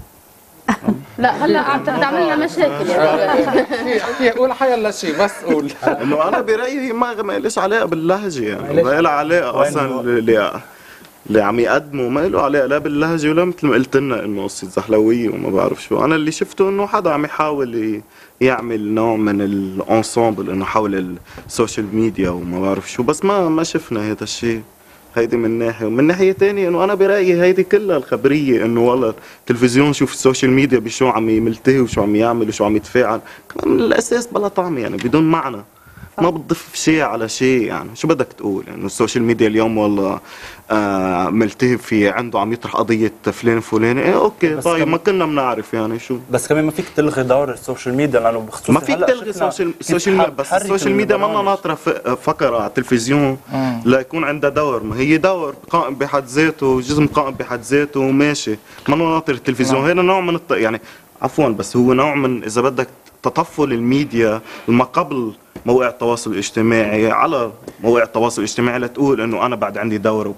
لا هلا عم تعمل لنا مشاكل احكي قول حيلا شيء، بس قول. انه انا برايي ما ليش علاقه باللهجه، يعني ما لها علاقه اصلا اللي عم يقدموا، ما له علاقه لا باللهجه ولا مثل ما قلت لنا انه قصه زحلويه وما بعرف شو. انا اللي شفته انه حدا عم يحاول يعمل نوع من الانسامبل انه حول السوشيال ميديا وما بعرف شو، بس ما شفنا هذا الشيء. هيدي من ناحيه، ومن ناحيه ثانيه انه انا برايي هيدي كلها الخبريه، انه والله التلفزيون شوف السوشيال ميديا بشو عم يملتهي وشو عم يعمل وشو عم يتفاعل، كمان من الاساس بلا طعم، يعني بدون معنى، ما بتضيف شيء على شيء. يعني شو بدك تقول؟ يعني السوشيال ميديا اليوم والله ملتهي في عنده عم يطرح قضيه فلان فلان، ايه اوكي طيب ما كنا بنعرف يعني شو. بس كمان ما فيك تلغي دور السوشيال ميديا، لانه بخصوص ما فيك تلغي السوشيال ميديا، بس السوشيال ميديا ما ناطره فقره على التلفزيون لا يكون عندها دور. ما هي دور قائم بحد ذاته، جسم قائم بحد ذاته وماشي، ما ناطر التلفزيون. هذا نوع من يعني عفوا، بس هو نوع من اذا بدك تطفل الميديا ما قبل مواقع التواصل الاجتماعي على مواقع التواصل الاجتماعي لتقول انه انا بعد عندي دور.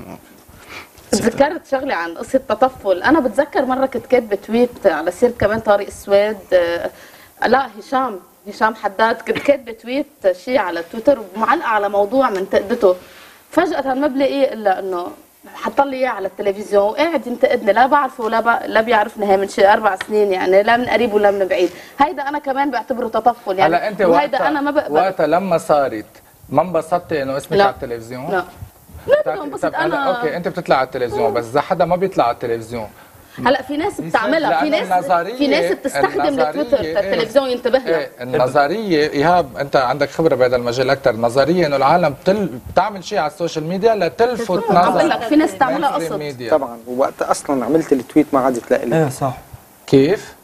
تذكرت شغله عن قصه تطفل. انا بتذكر مره كنت كاتبه تويت على سير كمان طارق السواد، لا هشام حداد، كنت كاتبه تويت شيء على تويتر ومعلقه على موضوع منتقدته، فجاه ما بلاقيه الا انه حط لي اياه على التلفزيون وقاعد ينتقدني، لا بعرفه لا بيعرفني، هي من شي 4 سنين يعني، لا من قريب ولا من بعيد. هيدا انا كمان بعتبره تطفل يعني. هلا انت وهيدا انا ما بقبل. وقتها لما صارت ما انبسطتي انه اسمك على التلفزيون؟ لا انبسط انا. اوكي انت بتطلع على التلفزيون، بس اذا حدا ما بيطلع على التلفزيون هلا في ناس بتعملها، في ناس بتستخدم التويتر التلفزيون ينتبه لها. النظريه ايهاب، انت عندك خبره بهذا المجال اكثر، نظريه انه العالم بتعمل شيء على السوشيال ميديا لتلفت نظر. عم بقول لك في ناس تعملها قصد طبعا، ووقت اصلا عملت التويت ما عاد تلاقي لي. ايه صح. كيف؟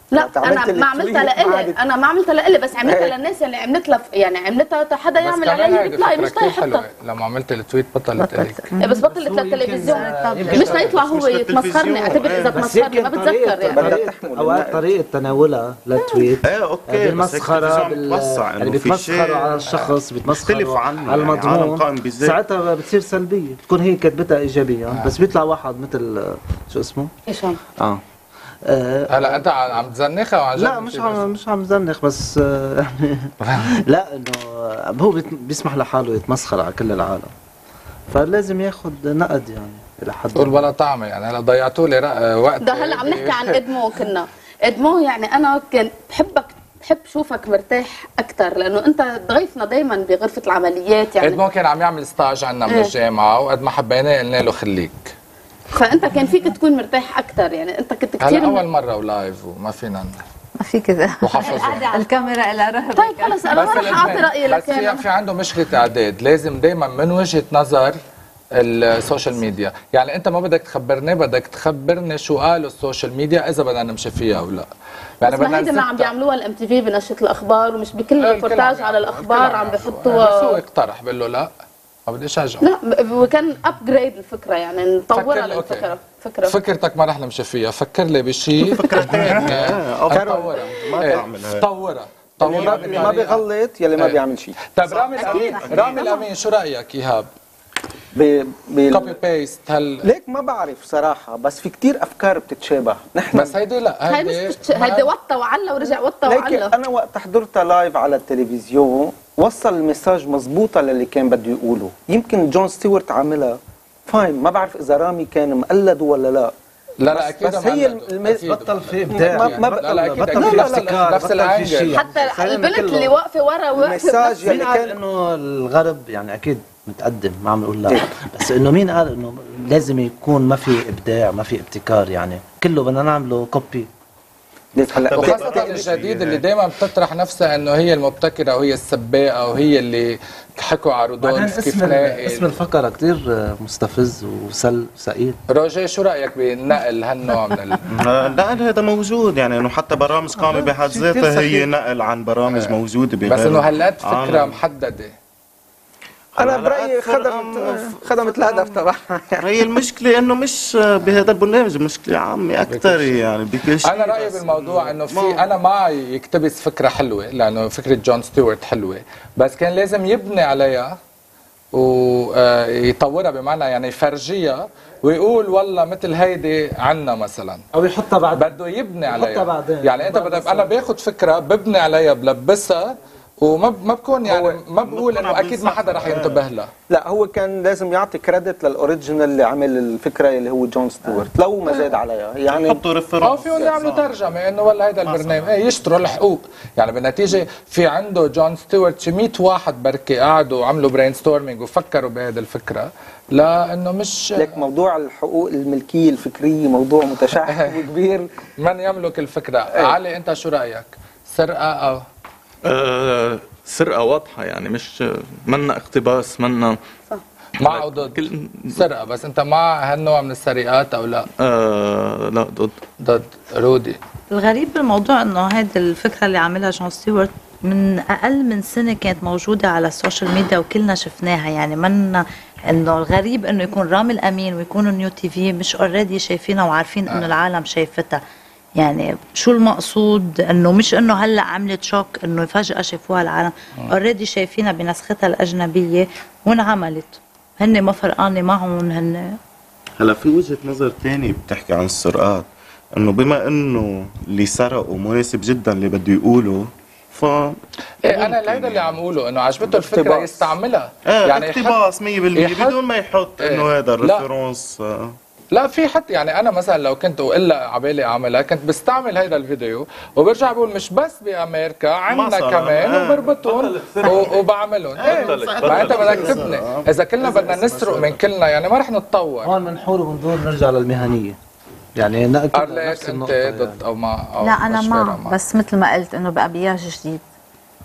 لا انا ما عملتها لإلي، انا ما عملتها لإلي، بس عملتها للناس اللي عملت لها، يعني عملتها حدا يعمل علي ريبلاي مش يحطها. لما عملت التويت بطلت لك. بس بطلت للتلفزيون مش ليطلع هو يتمسخرني، اعتبر اذا تمسخرني ما بتذكر يعني. اوقات طريقه تناولها للتويت اوكي بالمسخره يعني بيتمسخروا على الشخص، بيتمسخروا على المضمون، ساعتها بتصير سلبيه، تكون هي كتبتها ايجابيه بس بيطلع واحد مثل شو اسمه؟ هشام. هلا انت عم تزنخها وعن جد؟ لا مش عم زنخ، بس يعني لا انه هو بيسمح لحاله يتمسخر على كل العالم، فلازم ياخذ نقد يعني الى حد قول بلا طعمه. يعني هلا ضيعتوا لي وقت. ده هلا عم نحكي عن ادمو. كنا ادمو يعني انا كنت بحب شوفك مرتاح اكثر، لانه انت ضيفنا دائما بغرفه العمليات. يعني ادمو كان عم يعمل ستاج عندنا من الجامعه، وقد ما حبيناه قلنا له خليك، فانت كان فيك تكون مرتاح اكثر. يعني انت كنت كثير هلا اول مره ولايف وما فينا ما في كذا الكاميرا لها رهبه. طيب خلص انا ما رح اعطي رايي لك. بس في عنده مشكله اعداد، لازم دائما من وجهه نظر السوشيال ميديا. يعني انت ما بدك تخبرني، بدك تخبرني شو قالوا السوشيال ميديا اذا بدنا نمشي فيها او لا. يعني بس ما هيدا ما عم بيعملوها الام تي في بنشره الاخبار، ومش بكل ريبورتاج على الاخبار عم بحطوها. بس هو اقترح بقول له لا ما بديش ارجع. لا وكان ابجريد الفكره، يعني نطورها للفكره. فكرتك ما رح نمشي فيها، فكر لي بشيء فكرتين طورها اللي ما بيغلط يلي ما بيعمل شيء. طيب رامي الامين شو رايك ايهاب؟ كوبي بيست ليك ما بعرف صراحه، بس في كتير افكار بتتشابه نحن. بس هيدي لا، هيدي وطى وعلى ورجع وطى وعلى. انا وقت حضرتها لايف على التلفزيون وصل المساج مزبوطه للي كان بده يقوله. يمكن جون ستيوارت عاملها فاين، ما بعرف اذا رامي كان مقلده ولا لا. لا اكيد بس هي بطل في ابداع، لا نفس الانجل. حتى البنت اللي واقفه ورا المساج يعني كان انه الغرب يعني اكيد متقدم، ما عم نقول لا، بس انه مين قال انه لازم يكون ما في ابداع ما في ابتكار؟ يعني كله بدنا نعمله كوبي. وخاصة الجديد اللي دايما بتطرح نفسها انه هي المبتكرة وهي السباقة وهي اللي حكوا على رودولف كيف ناقل. اسم الفقرة كثير مستفز وثقيل. روجي شو رأيك بنقل هالنوع من النقل هذا موجود، يعني انه حتى برامج قامة بحد ذاتها هي نقل عن برامج موجودة بس انه هالقد فكرة محددة. انا برايي خدمت الهدف تبعها. هي المشكله انه مش بهذا البرنامج، المشكله عامه اكثر يعني بكل شيء. انا رايي بالموضوع انه في انا معي يقتبس فكره حلوه، لانه فكره جون ستيوارت حلوه، بس كان لازم يبني عليها ويطورها، بمعنى يعني يفرجيها ويقول والله مثل هيدي عنا مثلا، او يحطها بعد بده يبني عليها. يعني انت بدك انا باخذ فكره ببني عليها بلبسها وما بكون يعني ما بقول انه اكيد ما حدا رح ينتبه لها. لا هو كان لازم يعطي كريدت للاوريجينال اللي عمل الفكره اللي هو جون ستيوارت، لو ما زاد عليها يعني يحطوا ريفرنس فيهم يعملوا ترجمه انه والله هذا البرنامج يشتروا الحقوق. يعني بالنتيجه في عنده جون ستيوارت شي 100 واحد بركي قعدوا وعملوا برين ستورمينج وفكروا بهذه الفكره، لانه مش لك موضوع الحقوق الملكيه الفكريه موضوع متشعب وكبير. من يملك الفكره؟ علي انت شو رايك؟ سرقه او سرقة واضحة، يعني مش منا اقتباس منا مع او ضد سرقة؟ بس انت مع هالنوع من السرقات او لا؟ لا ضد. رودي الغريب بالموضوع انه هيدي الفكرة اللي عاملها جون ستيوارت من اقل من سنة كانت موجودة على السوشيال ميديا وكلنا شفناها. يعني منا انه الغريب انه يكون رامي الامين ويكونوا نيو تي في مش اوريدي شايفينها وعارفين انه العالم شايفتها. يعني شو المقصود؟ انه مش انه هلا عملت شوك انه فجأة شافوها العالم، اوريدي شايفينها بنسختها الاجنبية وانعملت، هن ما فرقانة معهم. هن هلا في وجهة نظر ثانية بتحكي عن السرقات، انه بما انه اللي سرقوا مناسب جدا اللي بده يقوله انا هيدا اللي عم اقوله، انه عجبته الفكرة يستعملها. يعني اقتباس 100% بدون ما يحط انه هذا الريفرنس. لا في حتى يعني انا مثلا لو كنت والا عبالي اعملها كنت بستعمل هيدا الفيديو وبرجع بقول مش بس بامريكا عندنا كمان وبربطهم وبعملهم. ما انت بدك تبني، اذا كلنا بدنا نسرق من كلنا يعني ما رح نتطور. هون بنحور وبندور نرجع للمهنيه. يعني ناكد نفس النقطه. انت ضد او مع أو لا انا مع، بس مثل ما قلت انه بابياج جديد.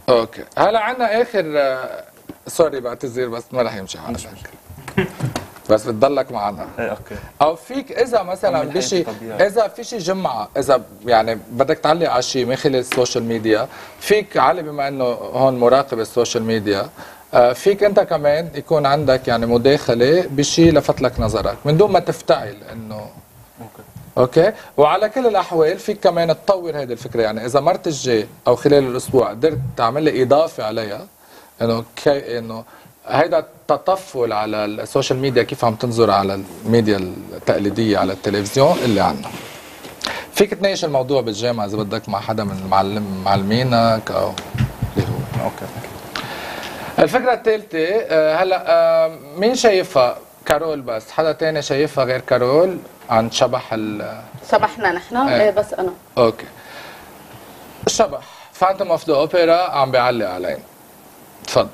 هلا عندنا اخر سوري بعتذر بس ما رح يمشي حالك. بس بتضلك معنا. ايه اوكي. او فيك اذا مثلا بشي، اذا في شي جمعه، اذا يعني بدك تعلق على شيء من خلال السوشيال ميديا، فيك علي بما انه هون مراقب السوشيال ميديا، فيك انت كمان يكون عندك يعني مداخله بشيء لفت لك نظرك من دون ما تفتعل انه اوكي. وعلى كل الاحوال فيك كمان تطور هذه الفكره، يعني اذا مرت الجاي او خلال الاسبوع قدرت تعمل لي اضافه عليها انه هيدا التطفل على السوشيال ميديا، كيف عم تنظر على الميديا التقليديه على التلفزيون اللي عنا. فيك تناقش الموضوع بالجامعه اذا بدك مع حدا من معلمينك او اللي هو اوكي. الفكره الثالثه هلا مين شايفها؟ كارول بس، حدا تاني شايفها غير كارول عن شبح شبحنا نحن؟ ايه بس انا. اوكي. الشبح فانتوم اوف ذا اوبرا عم بيعلق علينا. تفضل.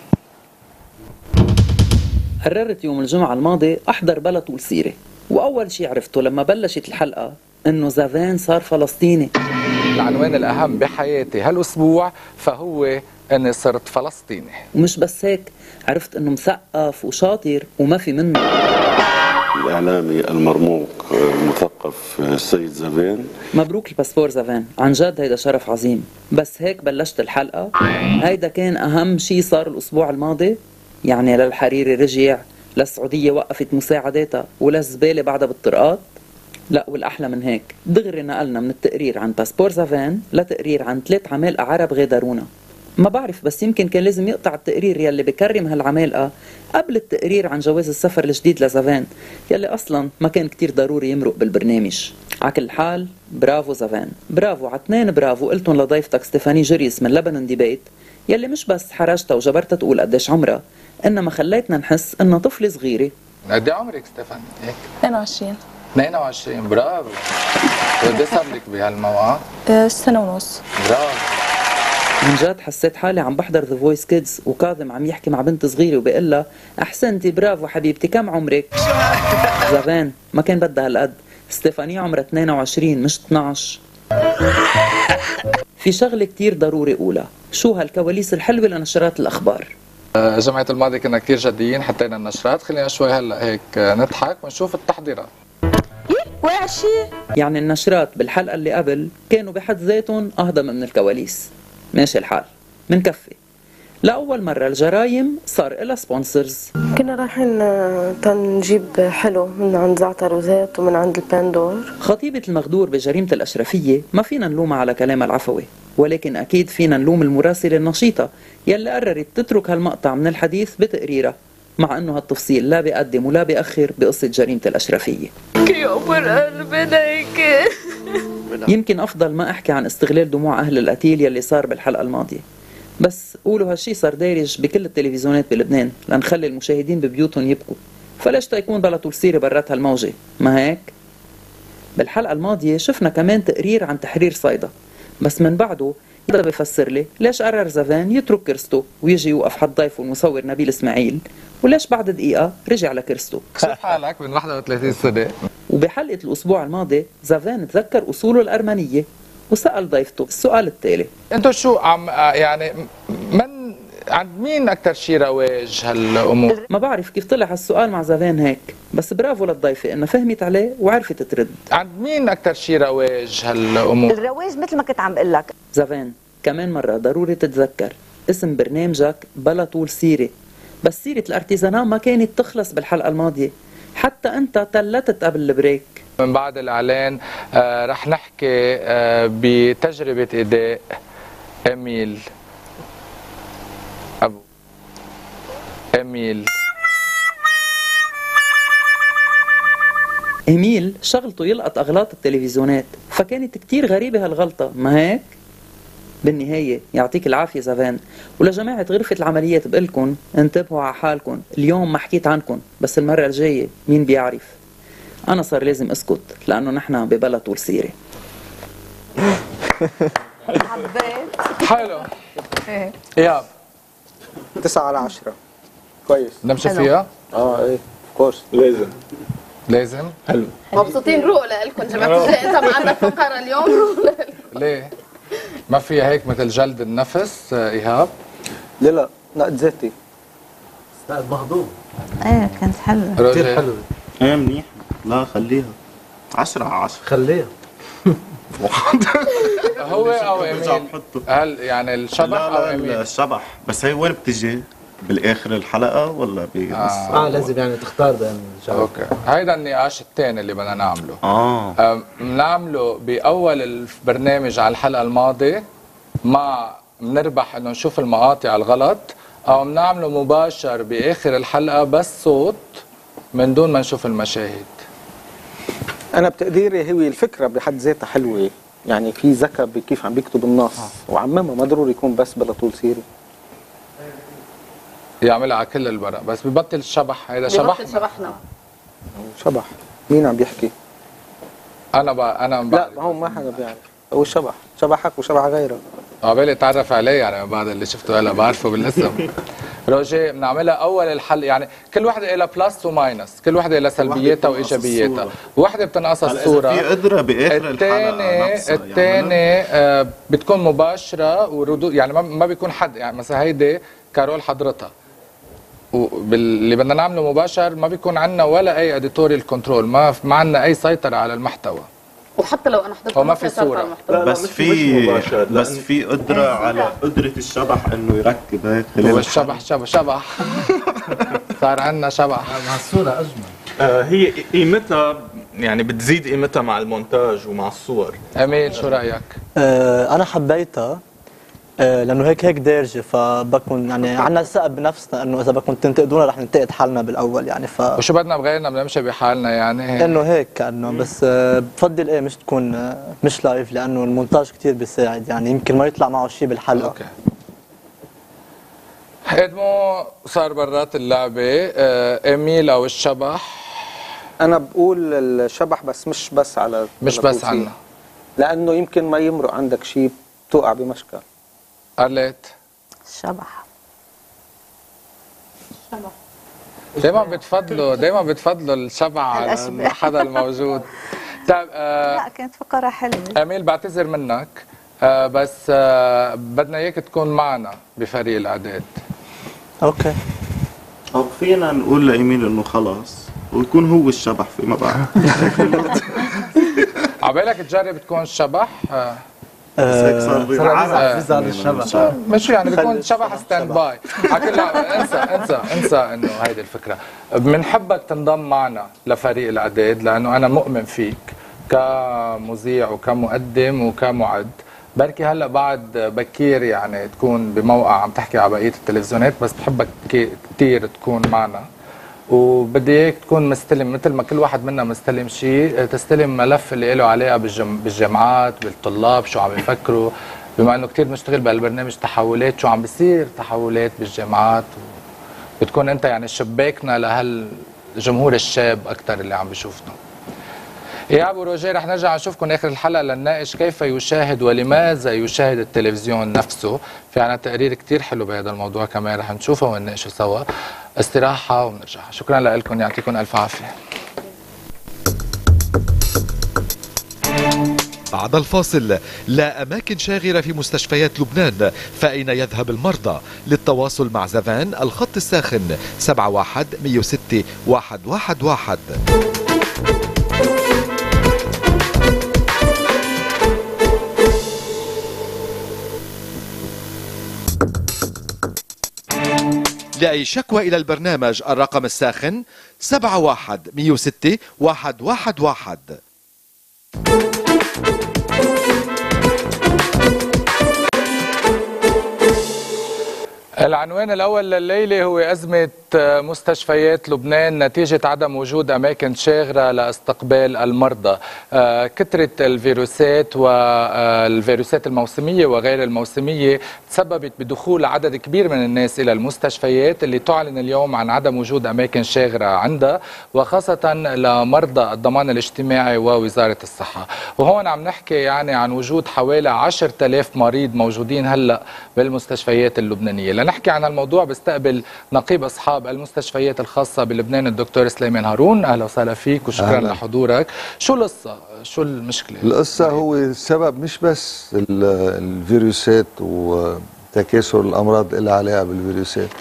قررت يوم الجمعة الماضي أحضر بلا طول سيرة، وأول شيء عرفته لما بلشت الحلقة إنه زافين صار فلسطيني. العنوان الأهم بحياتي هالأسبوع فهو إني صرت فلسطيني. ومش بس هيك، عرفت إنه مثقف وشاطر وما في منه. الإعلامي المرموق المثقف السيد زافين. مبروك الباسبور زافين، عن جد هيدا شرف عظيم. بس هيك بلشت الحلقة، هيدا كان أهم شيء صار الأسبوع الماضي. يعني للحريري رجع، للسعودية وقفت مساعداتها، وللزبالة بعدها بالطرقات. لا، والأحلى من هيك دغري نقلنا من التقرير عن باسبور زافين لتقرير عن 3 عمالقة عرب غادرونا. ما بعرف، بس يمكن كان لازم يقطع التقرير يلي بكرم هالعمالقة قبل التقرير عن جواز السفر الجديد لزافين، يلي أصلا ما كان كتير ضروري يمرق بالبرنامج. على كل حال برافو زافين، برافو على 2 برافو قلتن لضيفتك ستيفاني جريس من لبنان ديبيت، يلي مش بس حرجتها وجبرتها تقول قديش عمرها، انما خليتنا نحس انها طفلة صغيرة. قد ايه عمرك ستيفاني؟ هيك 22. 22 برافو. قد ايه صار لك بهالموقع؟ سنة ونص. برافو. من جد حسيت حالي عم بحضر ذا فويس كيدز وكاظم عم يحكي مع بنت صغيرة وبيقول لها احسنتي برافو حبيبتي كم عمرك؟ زافين ما كان بدها هالقد، ستيفاني عمرها 22 مش 12. في شغلة كتير ضروري اقولها، شو هالكواليس الحلوة لنشرات الاخبار. جمعة الماضي كنا كتير جديين، حطينا النشرات، خلينا شوي هلا هيك نضحك ونشوف التحضيرات. وحشي. يعني النشرات بالحلقة اللي قبل كانوا بحد ذاتهم أهضم من الكواليس. ماشي الحال، منكفي. لأول مرة الجرايم صار إلها سبونسرز. كنا رايحين تنجيب حلو من عند زعتر وزيت ومن عند الباندور. خطيبة المغدور بجريمة الأشرفية ما فينا نلومها على كلامها العفوي، ولكن أكيد فينا نلوم المراسلة النشيطة يلي قررت تترك هالمقطع من الحديث بتقريرها، مع أنه هالتفصيل لا بيقدم ولا بيأخر بقصة جريمة الأشرفية. كيوبر قلبنا هيك. يمكن أفضل ما أحكي عن استغلال دموع أهل القتيل يلي صار بالحلقة الماضية، بس قولوا هالشي صار دارج بكل التلفزيونات بلبنان لنخلي المشاهدين ببيوتهم يبكوا، فليش تيكون بلا طول سيرة برات هالموجة؟ ما هيك؟ بالحلقة الماضية شفنا كمان تقرير عن تحرير صيدا، بس من بعده هذا بفسر لي ليش قرر زافين يترك كرسته ويجي يوقف حد ضيفه المصور نبيل اسماعيل، وليش بعد دقيقة رجع لكرسته. شوف حالك من 31 سنة. وبحلقة الأسبوع الماضي زافين تذكر أصوله الأرمنية وسأل ضيفته السؤال التالي: انتو شو عم يعني من عند مين أكثر شيء رواج هالأمور؟ ما بعرف كيف طلع هالسؤال مع زافين هيك، بس برافو للضيفة إنها فهمت عليه وعرفت ترد. عند مين أكثر شيء رواج هالأمور؟ الرواج مثل ما كنت عم بقول لك. زافين كمان مرة ضروري تتذكر اسم برنامجك بلا طول سيرة، بس سيرة الارتيزانا ما كانت تخلص بالحلقة الماضية، حتى أنت تلتت قبل البريك. من بعد الإعلان رح نحكي بتجربة إداء إيميل إيميل شغلته يلقط أغلاط التلفزيونات، فكانت كتير غريبة هالغلطة، ما هيك؟ بالنهاية يعطيك العافية زافين، ولجماعة غرفة العمليات بقلكن انتبهوا على حالكن، اليوم ما حكيت عنكن بس المرة الجاية مين بيعرف. أنا صار لازم أسكت لأنه نحن ببلا طول سيرة. حبيت. حلو. إياب 9/10 كويس. نمشي فيها؟ ايه كورس لازم. حلو. مبسوطين روقوا لكم جماعة الجاي. انت ما عندك فقرة اليوم روقوا. ليه؟ ما فيها هيك مثل جلد النفس إيهاب؟ لا نقد ذاتي. استاذ مهضوم. ايه كانت حلوه كثير حلوه. ايه منيح. لا خليها 10/10. خليها. هو او ايميل؟ هل يعني الشبح او ايميل؟ الشبح. بس هي وين بتجي؟ بالاخر الحلقه ولا بنص؟ لازم يعني تختار بين الشبح. اوكي، هيدا النقاش الثاني اللي بدنا نعمله. بنعمله باول البرنامج على الحلقه الماضيه، مع بنربح انه نشوف المقاطع الغلط، او بنعمله مباشر باخر الحلقه بس صوت من دون ما نشوف المشاهد. انا بتقديري هو الفكره بحد ذاتها حلوه، يعني في ذكاء بكيف عم بيكتب النص وعممها، ما ضروري يكون بس بلا طول سيري. يعملها على كل البرق، بس ببطل الشبح. هيدا شبح. ببطل شبحنا. شبح مين عم بيحكي؟ انا لا هو ما حدا بيعرف، هو الشبح، شبحك وشبح غيرك. قبالي اتعرف عليه يعني بعد اللي شفته هلا بعرفه بالاسم. روجي بنعملها اول الحل، يعني كل وحده لها بلس وماينس، كل وحده لها سلبياتها وايجابياتها، وحده بتنقصها الصوره. في قدره باخر الحلقه نفسها. الثاني بتكون مباشره وردود، يعني ما بيكون حد، يعني مثلا هيدي كارول حضرتها، واللي بدنا نعمله مباشر ما بيكون عندنا ولا اي اديتوريال كنترول، ما عندنا اي سيطره على المحتوى. وحتى لو انا حضرت ما في صوره. بس في قدره على قدره الشبح انه يركب هيك خلال هو الشبح شبح صار عندنا شبح مع الصوره اجمل. هي قيمتها يعني بتزيد قيمتها مع المونتاج ومع الصور. اميل شو رايك؟ انا حبيتها لانه هيك دارجه، فبكون يعني عندنا ثقه بنفسنا انه اذا بدكم تنتقدونا رح ننتقد حالنا بالاول يعني. وشو بدنا بغيرنا؟ بدنا نمشي بحالنا يعني انه هيك كانه. بس بفضل مش تكون مش لايف، لانه المونتاج كثير بيساعد، يعني يمكن ما يطلع معه شيء بالحلقه. اوكي. ادمو صار برات اللعبه. ايميل او الشبح؟ انا بقول الشبح، بس مش بس على مش بس عنا، لانه يمكن ما يمرق عندك شيء بتوقع بمشكل. قالت الشبح. دايما بتفضلوا الشبح على حدا الموجود. طيب لا كانت فقره حلوه. اميل بعتذر منك، بس بدنا اياك تكون معنا بفريق الاعداد. اوكي. او فينا نقول لايميل انه خلاص ويكون هو الشبح فيما بعد. عبالك تجرب تكون الشبح؟ بس هيك صار بيزعل الشبح. مش يعني بيكون شبح ستاند باي. انسى انه هيدي الفكره. بنحبك تنضم معنا لفريق الاعداد، لانه انا مؤمن فيك كمذيع وكمقدم وكمعد. بركي هلا بعد بكير يعني تكون بموقع عم تحكي على بقيه التلفزيونات، بس بحبك كثير تكون معنا، وبدي اياك تكون مستلم مثل ما كل واحد منا مستلم شيء، تستلم ملف اللي له علاقه بالجامعات، بالطلاب، شو عم يفكروا، بما انه كثير مشتغل بهالبرنامج تحولات، شو عم بيصير تحولات بالجامعات، بتكون انت يعني شباكنا لهالجمهور الشاب اكثر اللي عم بيشوفنا. يا ابو روجيه، رح نرجع نشوفكم اخر الحلقه لنناقش كيف يشاهد ولماذا يشاهد التلفزيون نفسه. في عنا تقرير كثير حلو بهذا الموضوع كمان رح نشوفه ونناقشه سوا. استراحه ونرجع. شكرا لكم، يعطيكم الف عافيه. بعد الفاصل، لا أماكن شاغرة في مستشفيات لبنان، فأين يذهب المرضى؟ للتواصل مع زافان الخط الساخن 71 106 111. لأي شكوى إلى البرنامج الرقم الساخن 71 106 111. العنوان الأول لليلة هو أزمة مستشفيات لبنان نتيجة عدم وجود أماكن شاغرة لاستقبال المرضى. كثرة الفيروسات والفيروسات الموسمية وغير الموسمية تسببت بدخول عدد كبير من الناس إلى المستشفيات اللي تعلن اليوم عن عدم وجود أماكن شاغرة عندها، وخاصة لمرضى الضمان الاجتماعي ووزارة الصحة. وهون عم نحكي يعني عن وجود حوالي 10,000 مريض موجودين هلأ بالمستشفيات اللبنانية. لنحكي عن الموضوع بستقبل نقيب أصحاب المستشفيات الخاصة بلبنان الدكتور سليمان هارون. أهلا وسهلا فيك وشكرا لحضورك. شو القصة؟ شو المشكلة؟ القصة هو السبب مش بس الفيروسات وتكاثر الأمراض اللي علاقة بالفيروسات،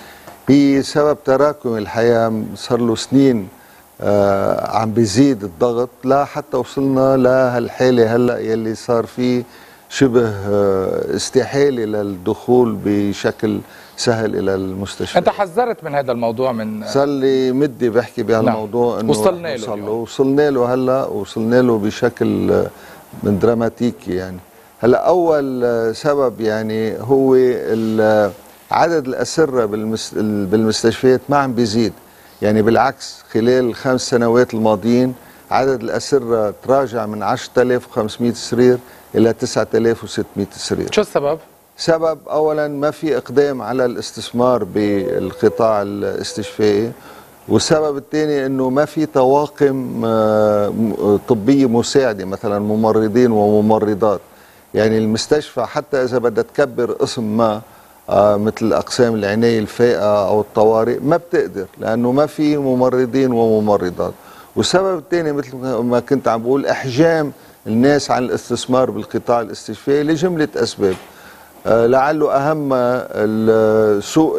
هي سبب تراكمي الحقيقة، صار له سنين عم بيزيد الضغط، لا حتى وصلنا لهالحالة هلا يلي صار فيه شبه استحالة للدخول بشكل سهل إلى المستشفى. أنت حذرت من هذا الموضوع من صار لي مدة بحكي بهالموضوع. إنه وصلنا له هلا، وصلنا له بشكل من دراماتيكي يعني. هلا أول سبب يعني هو عدد الأسرة بالمستشفيات ما عم بيزيد، يعني بالعكس خلال ال5 سنوات الماضيين عدد الأسرة تراجع من 10500 سرير إلى 9600 سرير. شو السبب؟ سبب أولا ما في إقدام على الاستثمار بالقطاع الاستشفائي، والسبب الثاني أنه ما في طواقم طبية مساعدة، مثلا ممرضين وممرضات. يعني المستشفى حتى إذا بدها تكبر قسم ما مثل أقسام العناية الفائقة أو الطوارئ ما بتقدر، لأنه ما في ممرضين وممرضات. والسبب الثاني مثل ما كنت عم بقول إحجام الناس عن الاستثمار بالقطاع الاستشفائي لجملة أسباب، لعله أهم سوء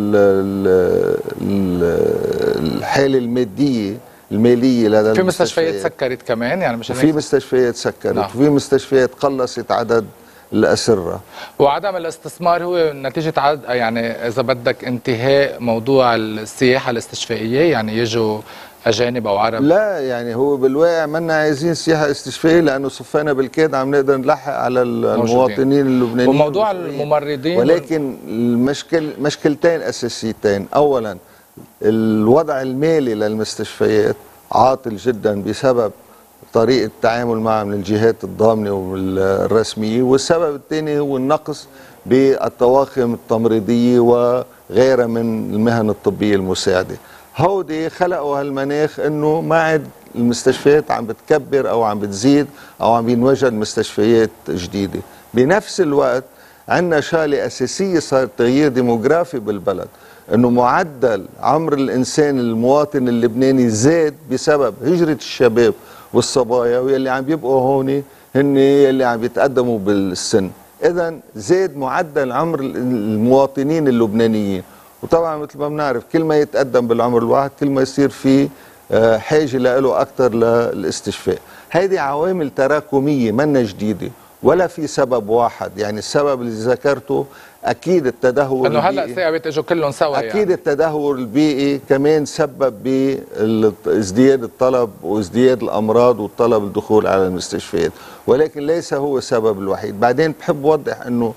الحالة المالية لدى في مستشفيات سكرت كمان، يعني مش في مستشفيات سكرت. نعم. وفي مستشفيات قلصت عدد الأسرة. وعدم الاستثمار هو نتيجة يعني إذا بدك انتهاء موضوع السياحة الاستشفائية، يعني يجوا أجانب أو عرب. لا يعني هو بالواقع منا عايزين سياحة استشفائية، لأنه صفينا بالكاد عم نقدر نلحق على المواطنين اللبنانيين. وموضوع الممرضين، ولكن مشكلتين أساسيتين. أولا الوضع المالي للمستشفيات عاطل جدا بسبب طريقة التعامل معها من الجهات الضامنة والرسمية، والسبب الثاني هو النقص بالطواقم التمريضية وغيرها من المهن الطبية المساعدة. هودي خلقوا هالمناخ انه ما عاد المستشفيات عم بتكبر او عم بتزيد او عم ينوجد مستشفيات جديدة. بنفس الوقت عندنا شغلة أساسية، صار تغيير ديموغرافي بالبلد، انه معدل عمر الانسان المواطن اللبناني زاد بسبب هجرة الشباب والصبايا، واللي عم بيبقوا هون هن اللي عم يتقدموا بالسن. اذا زاد معدل عمر المواطنين اللبنانيين، وطبعا مثل ما بنعرف كل ما يتقدم بالعمر الواحد كل ما يصير في حاجه له اكثر للاستشفاء. هذه عوامل تراكميه منا جديده ولا في سبب واحد. يعني السبب اللي ذكرته اكيد التدهور انه هلا ثابت اجوا كلهم سوا. اكيد يعني التدهور البيئي كمان سبب بازدياد الطلب وازدياد الامراض والطلب الدخول على المستشفيات، ولكن ليس هو السبب الوحيد. بعدين بحب اوضح انه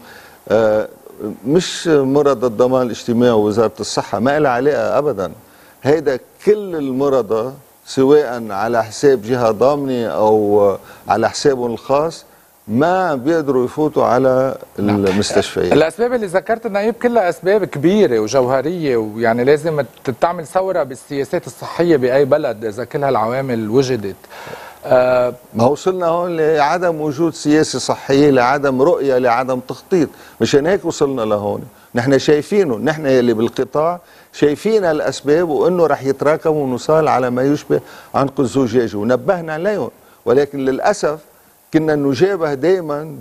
مش مرضى الضمان الاجتماعي ووزاره الصحه ما لها علاقه ابدا. هيدا كل المرضى سواء على حساب جهه ضامنه او على حسابهم الخاص ما بيقدروا يفوتوا على المستشفيات. الاسباب اللي ذكرت النائب كلها اسباب كبيره وجوهريه، ويعني لازم تعمل ثوره بالسياسات الصحيه باي بلد اذا كل هالعوامل وجدت. ما وصلنا هون لعدم وجود سياسه صحيه، لعدم رؤيه، لعدم تخطيط. مشان هيك وصلنا لهون. نحن شايفينه، نحن يلي بالقطاع شايفين الاسباب وانه رح يتراكموا ونوصل على ما يشبه عنق الزجاج، ونبهنا عليهم، ولكن للاسف كنا نجابه دائما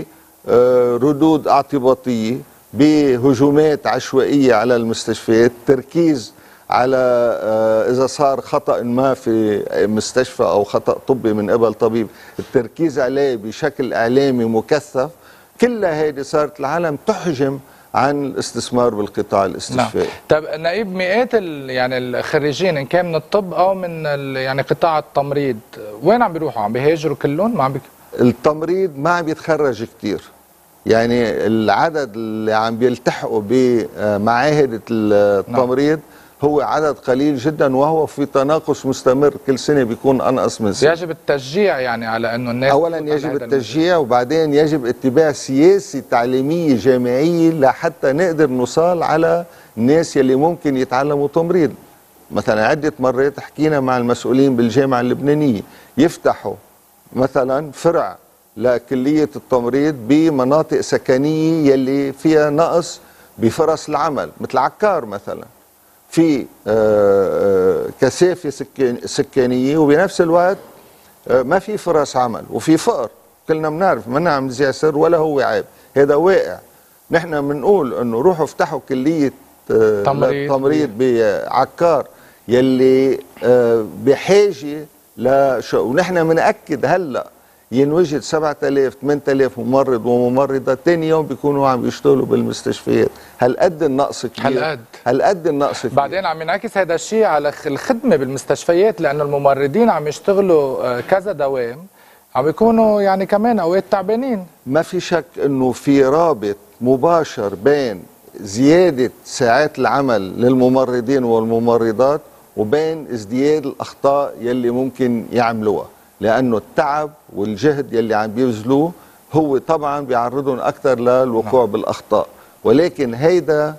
بردود اعتباطيه، بهجومات عشوائيه على المستشفيات، تركيز على اذا صار خطا ما في مستشفى او خطا طبي من قبل طبيب التركيز عليه بشكل اعلامي مكثف. كلها هذه صارت العالم تحجم عن الاستثمار بالقطاع الاستشفائي. طيب نائب، مئات يعني الخريجين ان كان من الطب او من يعني قطاع التمريض وين عم بيروحوا؟ عم بيهاجروا كلهم؟ ما عم التمريض ما عم يتخرج كثير، يعني العدد اللي عم بيلتحقوا بمعاهد التمريض هو عدد قليل جدا، وهو في تناقص مستمر، كل سنه بيكون انقص من سنه. يجب التشجيع يعني على انه الناس اولا يجب التشجيع، وبعدين يجب اتباع سياسه تعليميه جامعيه لحتى نقدر نوصل على الناس يلي ممكن يتعلموا تمريض. مثلا عده مرات حكينا مع المسؤولين بالجامعه اللبنانيه يفتحوا مثلا فرع لكليه التمريض بمناطق سكنيه يلي فيها نقص بفرص العمل، مثل عكار مثلا، في كثافه سكانيه وبنفس الوقت ما في فرص عمل وفي فقر. كلنا بنعرف، ما عم نذيع سر ولا هو عيب، هذا واقع. نحن بنقول انه روحوا افتحوا كليه تمريض بعكار يلي بحاجه ونحن بنأكد هلا ينوجد 7000 8000 ممرض وممرضه ثاني يوم بيكونوا عم يشتغلوا بالمستشفيات. هالقد النقص كبير، هالقد النقص كبير. بعدين عم ينعكس هذا الشيء على الخدمه بالمستشفيات، لانه الممرضين عم يشتغلوا كذا دوام، عم يكونوا يعني كمان اوقات تعبانين. ما في شك انه في رابط مباشر بين زياده ساعات العمل للممرضين والممرضات وبين ازدياد الاخطاء يلي ممكن يعملوها، لانه التعب والجهد يلي عم بيبذلوه هو طبعا بيعرضهم اكثر للوقوع بالاخطاء. ولكن هيدا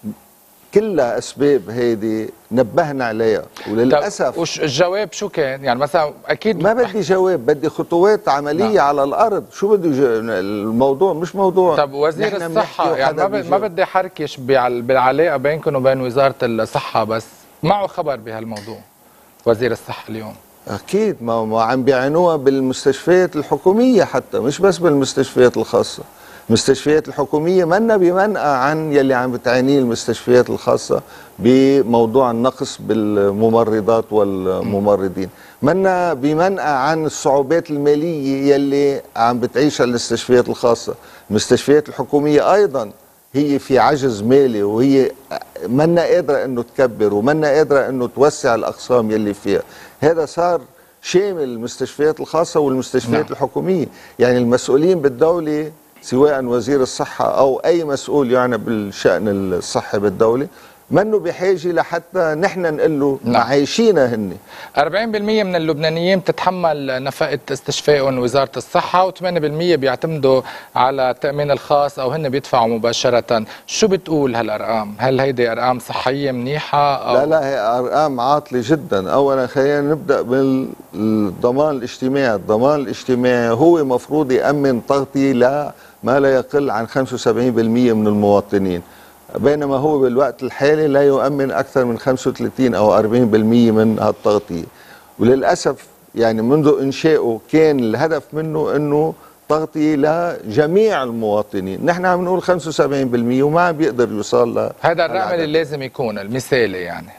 كلها اسباب هيدي نبهنا عليها وللاسف. وش الجواب شو كان؟ يعني مثلا اكيد ما بدي جواب، بدي خطوات عمليه على الارض. شو بدي الموضوع مش موضوع. طب وزير الصحه يعني ما بدي حركش بالعلاقه بينكم وبين وزاره الصحه، بس معه خبر بهالموضوع وزير الصحه اليوم؟ اكيد ما عم بيعينوها بالمستشفيات الحكوميه، حتى مش بس بالمستشفيات الخاصه. المستشفيات الحكوميه منا بمنأى عن يلي عم بتعانيه المستشفيات الخاصه بموضوع النقص بالممرضات والممرضين، منا بمنأى عن الصعوبات الماليه يلي عم بتعيشها المستشفيات الخاصه. المستشفيات الحكوميه ايضا هي في عجز مالي، وهي منا قادره انه تكبر ومنا قادره انه توسع الاقسام يلي فيها. هذا صار شامل المستشفيات الخاصه والمستشفيات الحكوميه. يعني المسؤولين بالدوله سواء وزير الصحه او اي مسؤول يعني بالشان الصحي بالدوله منه بحاجه لحتى نحن نقول له معايشينا هن. 40% من اللبنانيين بتتحمل نفقه استشفائهم وزاره الصحه، و8% بيعتمدوا على التامين الخاص او هن بيدفعوا مباشره. شو بتقول هالارقام؟ هل هيدي ارقام صحيه منيحه أو؟ لا هي ارقام عاطله جدا. اولا خلينا نبدا بالضمان الاجتماعي. الضمان الاجتماعي هو مفروض يامن تغطيه ما لا يقل عن 75% من المواطنين، بينما هو بالوقت الحالي لا يؤمن أكثر من 35 أو 40% من هالتغطية. وللأسف يعني منذ إنشائه كان الهدف منه أنه تغطية لجميع المواطنين. نحن عم نقول 75% وما عم بيقدر يوصل هذا الرقم اللي لازم يكون المثالي. يعني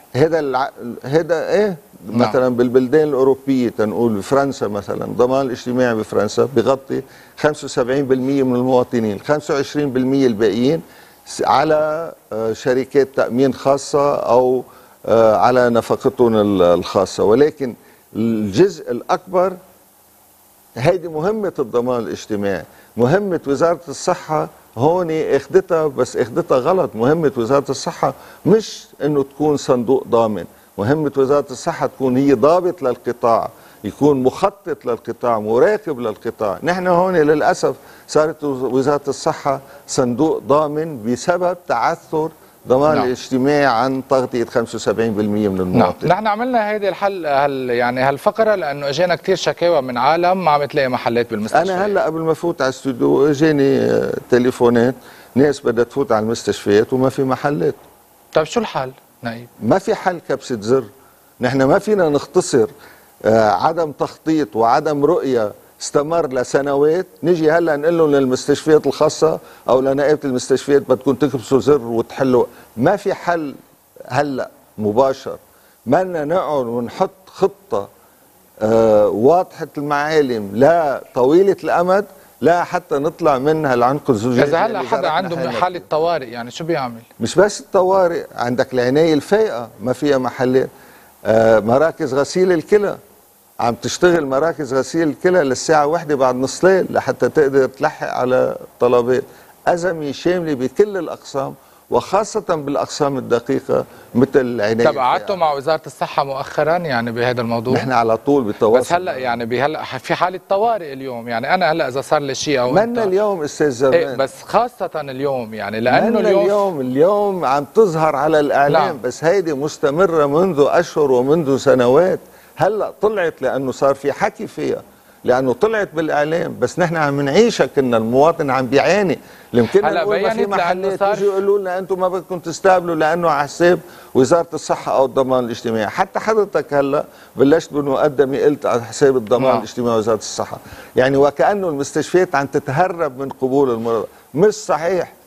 هذا ايه مثلا بالبلدان الأوروبية تنقول بفرنسا مثلا الضمان الاجتماعي بفرنسا بغطي 75% من المواطنين، 25% الباقيين على شركات تأمين خاصة أو على نفقتهم الخاصة. ولكن الجزء الأكبر هيدي مهمة الضمان الاجتماعي. مهمة وزارة الصحة هون اخدتها، بس اخدتها غلط. مهمة وزارة الصحة مش انه تكون صندوق ضامن، مهمة وزارة الصحة تكون هي ضابط للقطاع، يكون مخطط للقطاع، مراقب للقطاع. نحن هون للأسف صارت وزارة الصحة صندوق ضامن بسبب تعثر ضمان الاجتماعي عن تغطية 75% من المواطنين. نحن عملنا هيدي يعني هالفقرة لأنه اجانا كثير شكاوى من عالم ما عم تلاقي محلات بالمستشفى. أنا هلا قبل ما فوت على الاستوديو اجاني تليفونات ناس بدها تفوت على المستشفيات وما في محلات. طيب شو الحل نايب؟ ما في حل كبسة زر. نحن ما فينا نختصر عدم تخطيط وعدم رؤية استمر لسنوات نجي هلا نقول لهم للمستشفيات الخاصة او لنائبة المستشفيات بدكم تكبسوا زر وتحلوا. ما في حل هلا مباشر. بدنا نقعد ونحط خطة واضحة المعالم لا طويلة الامد لا حتى نطلع من هالعنق الزجاجي. اذا هلا حدا عنده حالة طوارئ يعني شو بيعمل؟ مش بس الطوارئ، عندك العناية الفائقة ما فيها محلات. مراكز غسيل الكلى عم تشتغل مراكز غسيل الكلى للساعة 1 بعد نص ليل لحتى تقدر تلحق على طلبات. أزمة شاملة بكل الأقسام وخاصة بالأقسام الدقيقة مثل العناية. طب قعدتوا مع وزارة الصحة مؤخرا يعني بهذا الموضوع؟ نحن على طول بالتواصل. بس هلا يعني هلا في حالة طوارئ اليوم، يعني أنا هلا إذا صار لي شيء أو منا اليوم أستاذ زفين. إيه بس خاصة اليوم يعني لأنه اليوم عم تظهر على الإعلام. بس هيدي مستمرة منذ أشهر ومنذ سنوات. هلا طلعت لانه صار في حكي فيها، لانه طلعت بالاعلام. بس نحن عم نعيشها، كنا المواطن عم بيعاني. يمكن نقول ما في محلات يجوا يقولوا لنا انتم ما بدكم تستقبلوا لانه على حساب وزاره الصحه او الضمان الاجتماعي. حتى حضرتك هلا بلشت بمقدمه قلت على حساب الضمان الاجتماعي وزاره الصحه، يعني وكانه المستشفيات عم تتهرب من قبول المرضى. مش صحيح.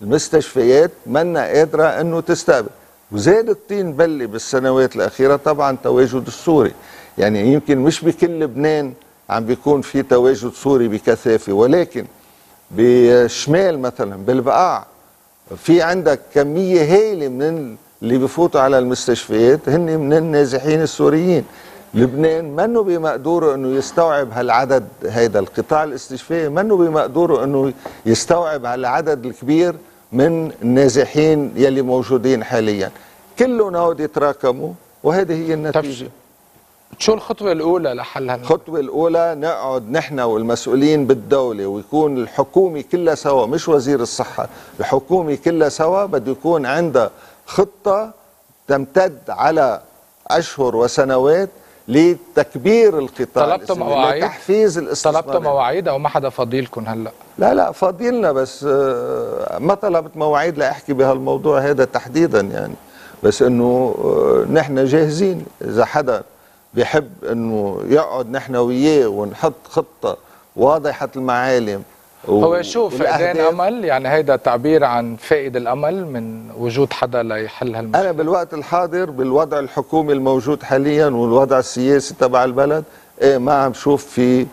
المستشفيات منا قادرة أنه تستقبل. وزاد الطين بلي بالسنوات الأخيرة طبعا تواجد السوري، يعني يمكن مش بكل لبنان عم بيكون في تواجد سوري بكثافة، ولكن بشمال مثلا بالبقاع في عندك كمية هائلة من اللي بفوتوا على المستشفيات هن من النازحين السوريين. لبنان منه بمقدوره انه يستوعب هالعدد، هيدا القطاع الاستشفائي منه بمقدوره انه يستوعب هالعدد الكبير من النازحين يلي موجودين حاليا. كلهم هود يتراكموا وهذه هي النتيجه. شو الخطوة الأولى لحل الخطوة الأولى نقعد نحن والمسؤولين بالدولة ويكون الحكومة كلها سوا، مش وزير الصحة، الحكومة كلها سوا بده يكون عندها خطة تمتد على أشهر وسنوات لتكبير القطاع طلبتوا مواعيد؟ لتحفيز الاستثمار. طلبتوا مواعيد أو ما حدا فاضيلكم هلا؟ لا فاضيلنا، بس ما طلبت مواعيد لأحكي بهالموضوع هذا تحديدا يعني، بس إنه نحن جاهزين إذا حدا بيحب انه يقعد نحن وياه ونحط خطه واضحه المعالم. هو شو فقدان امل؟ يعني هيدا تعبير عن فائد الامل من وجود حدا ليحل هالمشكله. انا بالوقت الحاضر بالوضع الحكومي الموجود حاليا والوضع السياسي تبع البلد ما عم شوف في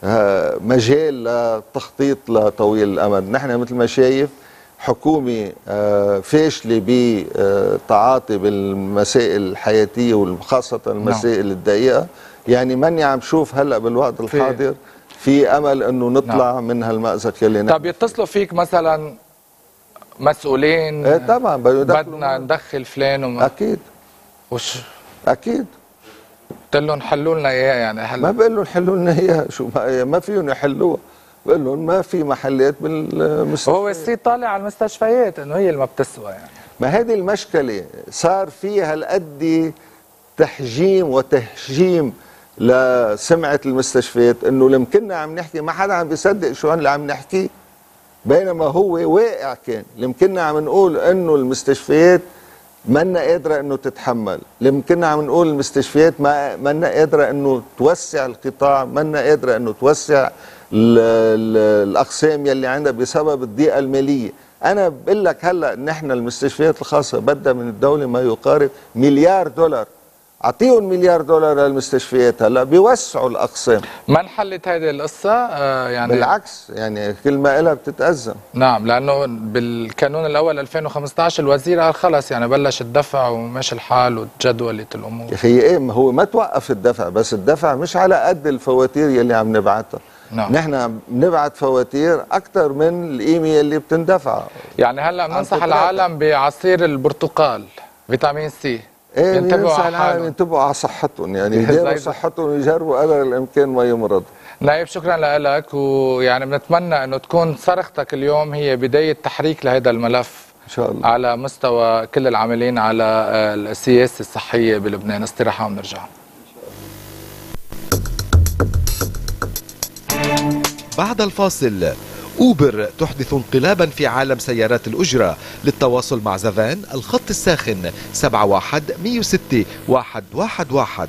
مجال لتخطيط لطويل الامد. نحن مثل ما شايف حكومة فاشلة بتعاطي بالمسائل الحياتية وخاصة المسائل الدقيقة، يعني ماني عم شوف هلأ بالوقت الحاضر في أمل أنه نطلع من هالمأزق اللي نحن. طب يتصلوا فيك مثلا مسؤولين؟ ايه طبعا بدنا ندخل فلان أكيد. وش؟ أكيد. قلت لهم حلوا لنا إياه يعني هلا؟ ما بقول لهم حلوا لنا إياها، شو ما فيهم يحلوها، بقول لهم ما في محلات بالمستشفيات. هو السي طالع على المستشفيات انه هي اللي ما بتسوى يعني. ما هذه المشكله، صار في هالقد تحجيم وتهجيم لسمعه المستشفيات انه لما كنا عم نحكي ما حدا عم بيصدق شو اللي عم نحكيه، بينما هو واقع كان. لما كنا عم نقول انه المستشفيات منا قادره انه تتحمل، لما كنا عم نقول المستشفيات منا قادره انه توسع القطاع، منا قادره انه توسع الاقسام يلي عندها بسبب الضيقه الماليه. انا بقول لك هلا نحن المستشفيات الخاصه بدها من الدوله ما يقارب $1 مليار. اعطيهم $1 مليار للمستشفيات، هلا بيوسعوا الاقسام. ما انحلت هذه القصه يعني؟ بالعكس يعني كل ما إلها بتتأزم. نعم، لانه بالقانون الاول 2015 الوزير قال خلص يعني بلش الدفع وماشي الحال وتجدولت الامور. يا اخي ايه، هو ما توقف الدفع، بس الدفع مش على قد الفواتير يلي عم نبعتها. نعم. نحن بنبعت فواتير اكثر من القيمه اللي بتندفع. يعني هلا بننصح العالم بعصير البرتقال فيتامين سي. ايه ينصح العالم ينتبهوا على صحتهم، يعني يديروا صحتهم ويجربوا قدر الامكان ما يمرضوا. نايب شكرا لك، ويعني بنتمنى انه تكون صرختك اليوم هي بدايه تحريك لهذا الملف ان شاء الله على مستوى كل العاملين على السياسه الصحيه بلبنان. استراحه ونرجع. بعد الفاصل، أوبر تحدث انقلابا في عالم سيارات الأجرة. للتواصل مع زافان الخط الساخن 71 106 111.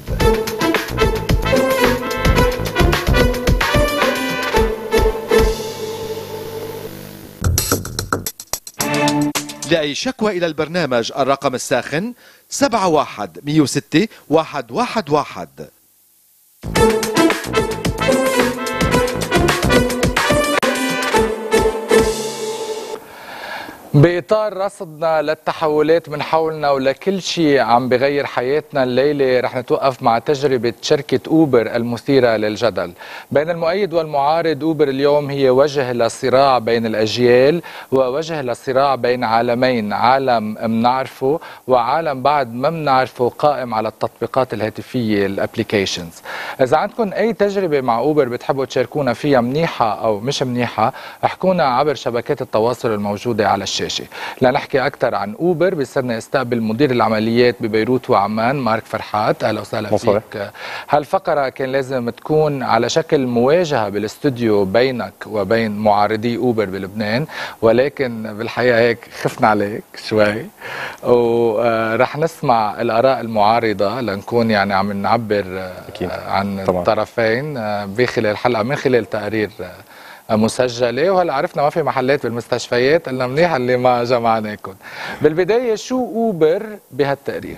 لأي شكوى إلى البرنامج الرقم الساخن 71 106 111. بإطار رصدنا للتحولات من حولنا ولكل شيء عم بغير حياتنا، الليلة رح نتوقف مع تجربة شركة أوبر المثيرة للجدل. بين المؤيد والمعارض، أوبر اليوم هي وجه للصراع بين الأجيال ووجه للصراع بين عالمين، عالم منعرفه وعالم بعد ما منعرفه قائم على التطبيقات الهاتفية الابليكيشنز. إذا عندكم أي تجربة مع أوبر بتحبوا تشاركونا فيها منيحة أو مش منيحة، احكونا عبر شبكات التواصل الموجودة على الشاشة. لنحكي أكثر عن أوبر بيسرنا استقبل مدير العمليات ببيروت وعمان مارك فرحات. أهلا وسهلا فيك. هالفقرة كان لازم تكون على شكل مواجهة بالاستوديو بينك وبين معارضي أوبر بلبنان، ولكن بالحقيقة هيك خفنا عليك شوي، ورح نسمع الآراء المعارضة لنكون يعني عم نعبر عن الطرفين بخلال الحلقة من خلال تقرير مسجله، وهلا عرفنا ما في محلات بالمستشفيات، قلنا منيح اللي ما جمعناكم. بالبدايه شو اوبر بهالتقرير؟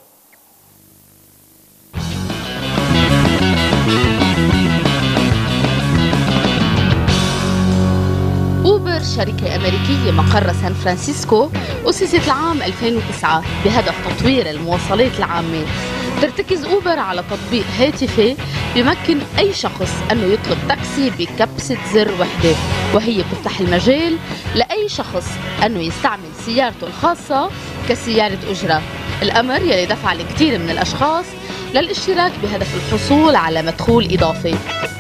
أوبر شركة أمريكية مقرها سان فرانسيسكو أسست العام 2009 بهدف تطوير المواصلات العامة. ترتكز أوبر على تطبيق هاتفي بيمكن أي شخص أنه يطلب تاكسي بكبسة زر وحدة، وهي بتفتح المجال لأي شخص أنه يستعمل سيارته الخاصة كسيارة أجرة، الأمر يلي دفع الكثير من الأشخاص للاشتراك بهدف الحصول على مدخول إضافي.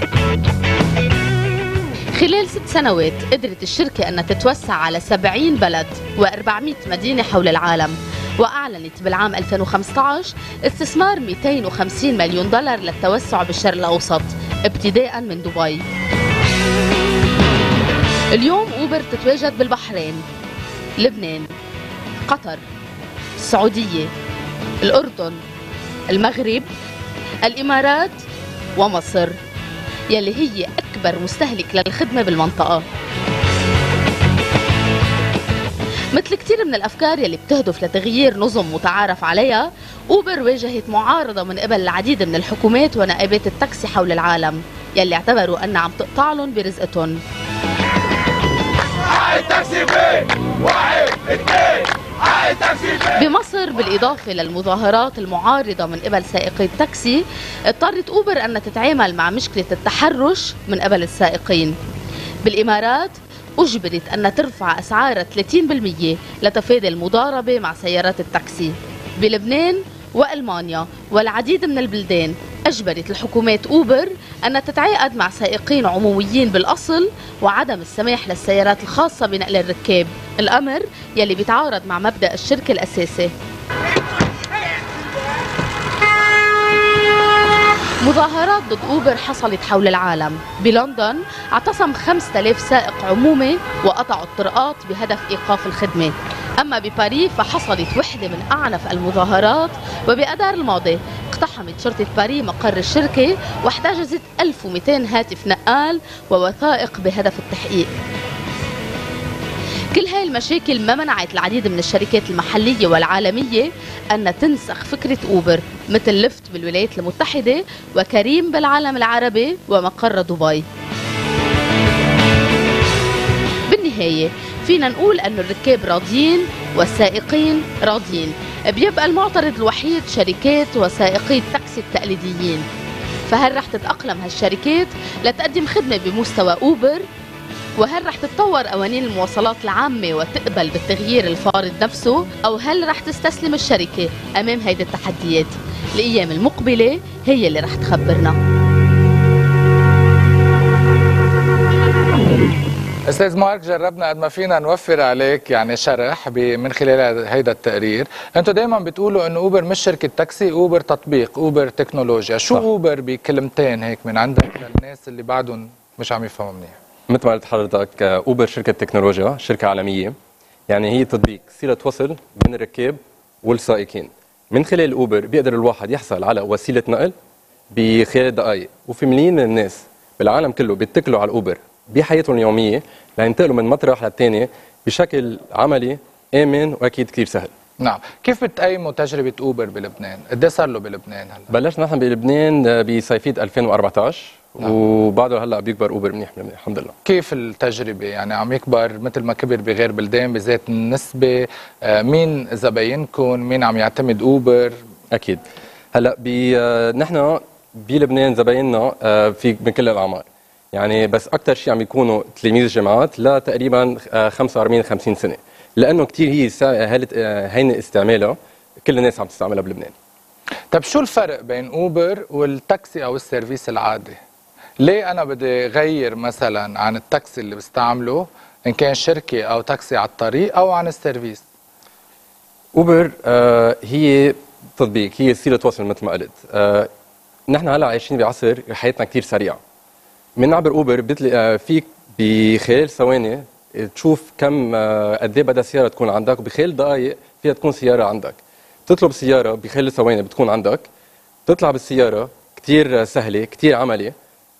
خلال 6 سنوات قدرت الشركة أن تتوسع على 70 بلد و400 مدينة حول العالم، وأعلنت بالعام 2015 استثمار 250 مليون دولار للتوسع بالشرق الأوسط ابتداء من دبي. اليوم أوبر تتواجد بالبحرين، لبنان، قطر، السعودية، الأردن، المغرب، الإمارات ومصر، يلي هي أكبر مستهلك للخدمة بالمنطقة. مثل كثير من الأفكار يلي بتهدف لتغيير نظم متعارف عليها، أوبر واجهت معارضة من قبل العديد من الحكومات ونائبات التاكسي حول العالم، يلي اعتبروا أنها عم تقطع لهم برزقتهم. بمصر بالإضافة للمظاهرات المعارضة من قبل سائقي التاكسي، اضطرت أوبر أن تتعامل مع مشكلة التحرش من قبل السائقين. بالإمارات أجبرت أن ترفع أسعارها 30% لتفادي المضاربة مع سيارات التاكسي. بلبنان وألمانيا والعديد من البلدان أجبرت الحكومات أوبر أن تتعاقد مع سائقين عموميين بالأصل وعدم السماح للسيارات الخاصة بنقل الركاب، الأمر يلي بيتعارض مع مبدأ الشركة الأساسي. مظاهرات ضد أوبر حصلت حول العالم. بلندن اعتصم 5000 سائق عمومي وقطعوا الطرقات بهدف إيقاف الخدمة. أما بباريس فحصلت وحدة من أعنف المظاهرات، وبأذار الماضي اقتحمت شرطة باريس مقر الشركة واحتجزت 1200 هاتف نقال ووثائق بهدف التحقيق. كل هاي المشاكل ما منعت العديد من الشركات المحلية والعالمية أن تنسخ فكرة أوبر، مثل ليفت بالولايات المتحدة وكريم بالعالم العربي ومقر دبي. بالنهاية فينا نقول أن الركاب راضيين والسائقين راضيين، بيبقى المعترض الوحيد شركات وسائقي التاكسي التقليديين. فهل رح تتأقلم هالشركات لتقدم خدمة بمستوى أوبر؟ وهل رح تتطور قوانين المواصلات العامة وتقبل بالتغيير الفارض نفسه؟ أو هل رح تستسلم الشركة أمام هيدي التحديات؟ الأيام المقبلة هي اللي رح تخبرنا. استاذ مارك، جربنا قد ما فينا نوفر عليك يعني شرح من خلال هيدا التقرير. انتم دائما بتقولوا انه اوبر مش شركه تاكسي، اوبر تطبيق، اوبر تكنولوجيا. شو اوبر بكلمتين هيك من عندك للناس اللي بعدهم مش عم يفهموا منيح؟ مثل ما قلت حضرتك، اوبر شركه تكنولوجيا، شركه عالميه، يعني هي تطبيق صيغه وصل بين الركاب والسائقين. من خلال اوبر بيقدر الواحد يحصل على وسيله نقل بخلال دقائق، وفي ملايين من الناس بالعالم كله بيتكلوا على الاوبر بحياتهم اليوميه لينتقلوا من مطرح للثاني بشكل عملي امن واكيد كثير سهل. نعم، كيف بتقيموا تجربه اوبر بلبنان؟ قد ايه صار له بلبنان هلا؟ بلشنا نحن بلبنان بصيفيه 2014. نعم. وبعده هلا بيكبر اوبر منيح الحمد لله. كيف التجربه؟ يعني عم يكبر مثل ما كبر بغير بلدان بذات النسبه؟ مين زباينكم؟ مين عم يعتمد اوبر؟ اكيد هلا نحن بلبنان زبايننا في من كل الاعمار، يعني بس اكثر شيء عم يكونوا تلاميذ الجامعات لتقريبا 45-50 سنه، لانه كثير هي هين استعمالها كل الناس عم تستعملها بلبنان. طيب شو الفرق بين اوبر والتاكسي او السيرفيس العادي؟ ليه انا بدي غير مثلا عن التاكسي اللي بستعمله ان كان شركه او تاكسي على الطريق او عن السيرفيس؟ اوبر هي تطبيق، هي وسيله وصل مثل ما قلت. نحن هلا عايشين بعصر حياتنا كثير سريعه. من عبر اوبر فيك بخلال ثواني تشوف كم قد ايه بدها سياره تكون عندك، وبخلال دقائق فيها تكون سياره عندك. تطلب سياره بخلال ثواني بتكون عندك، تطلع بالسياره كثير سهله كثير عملي،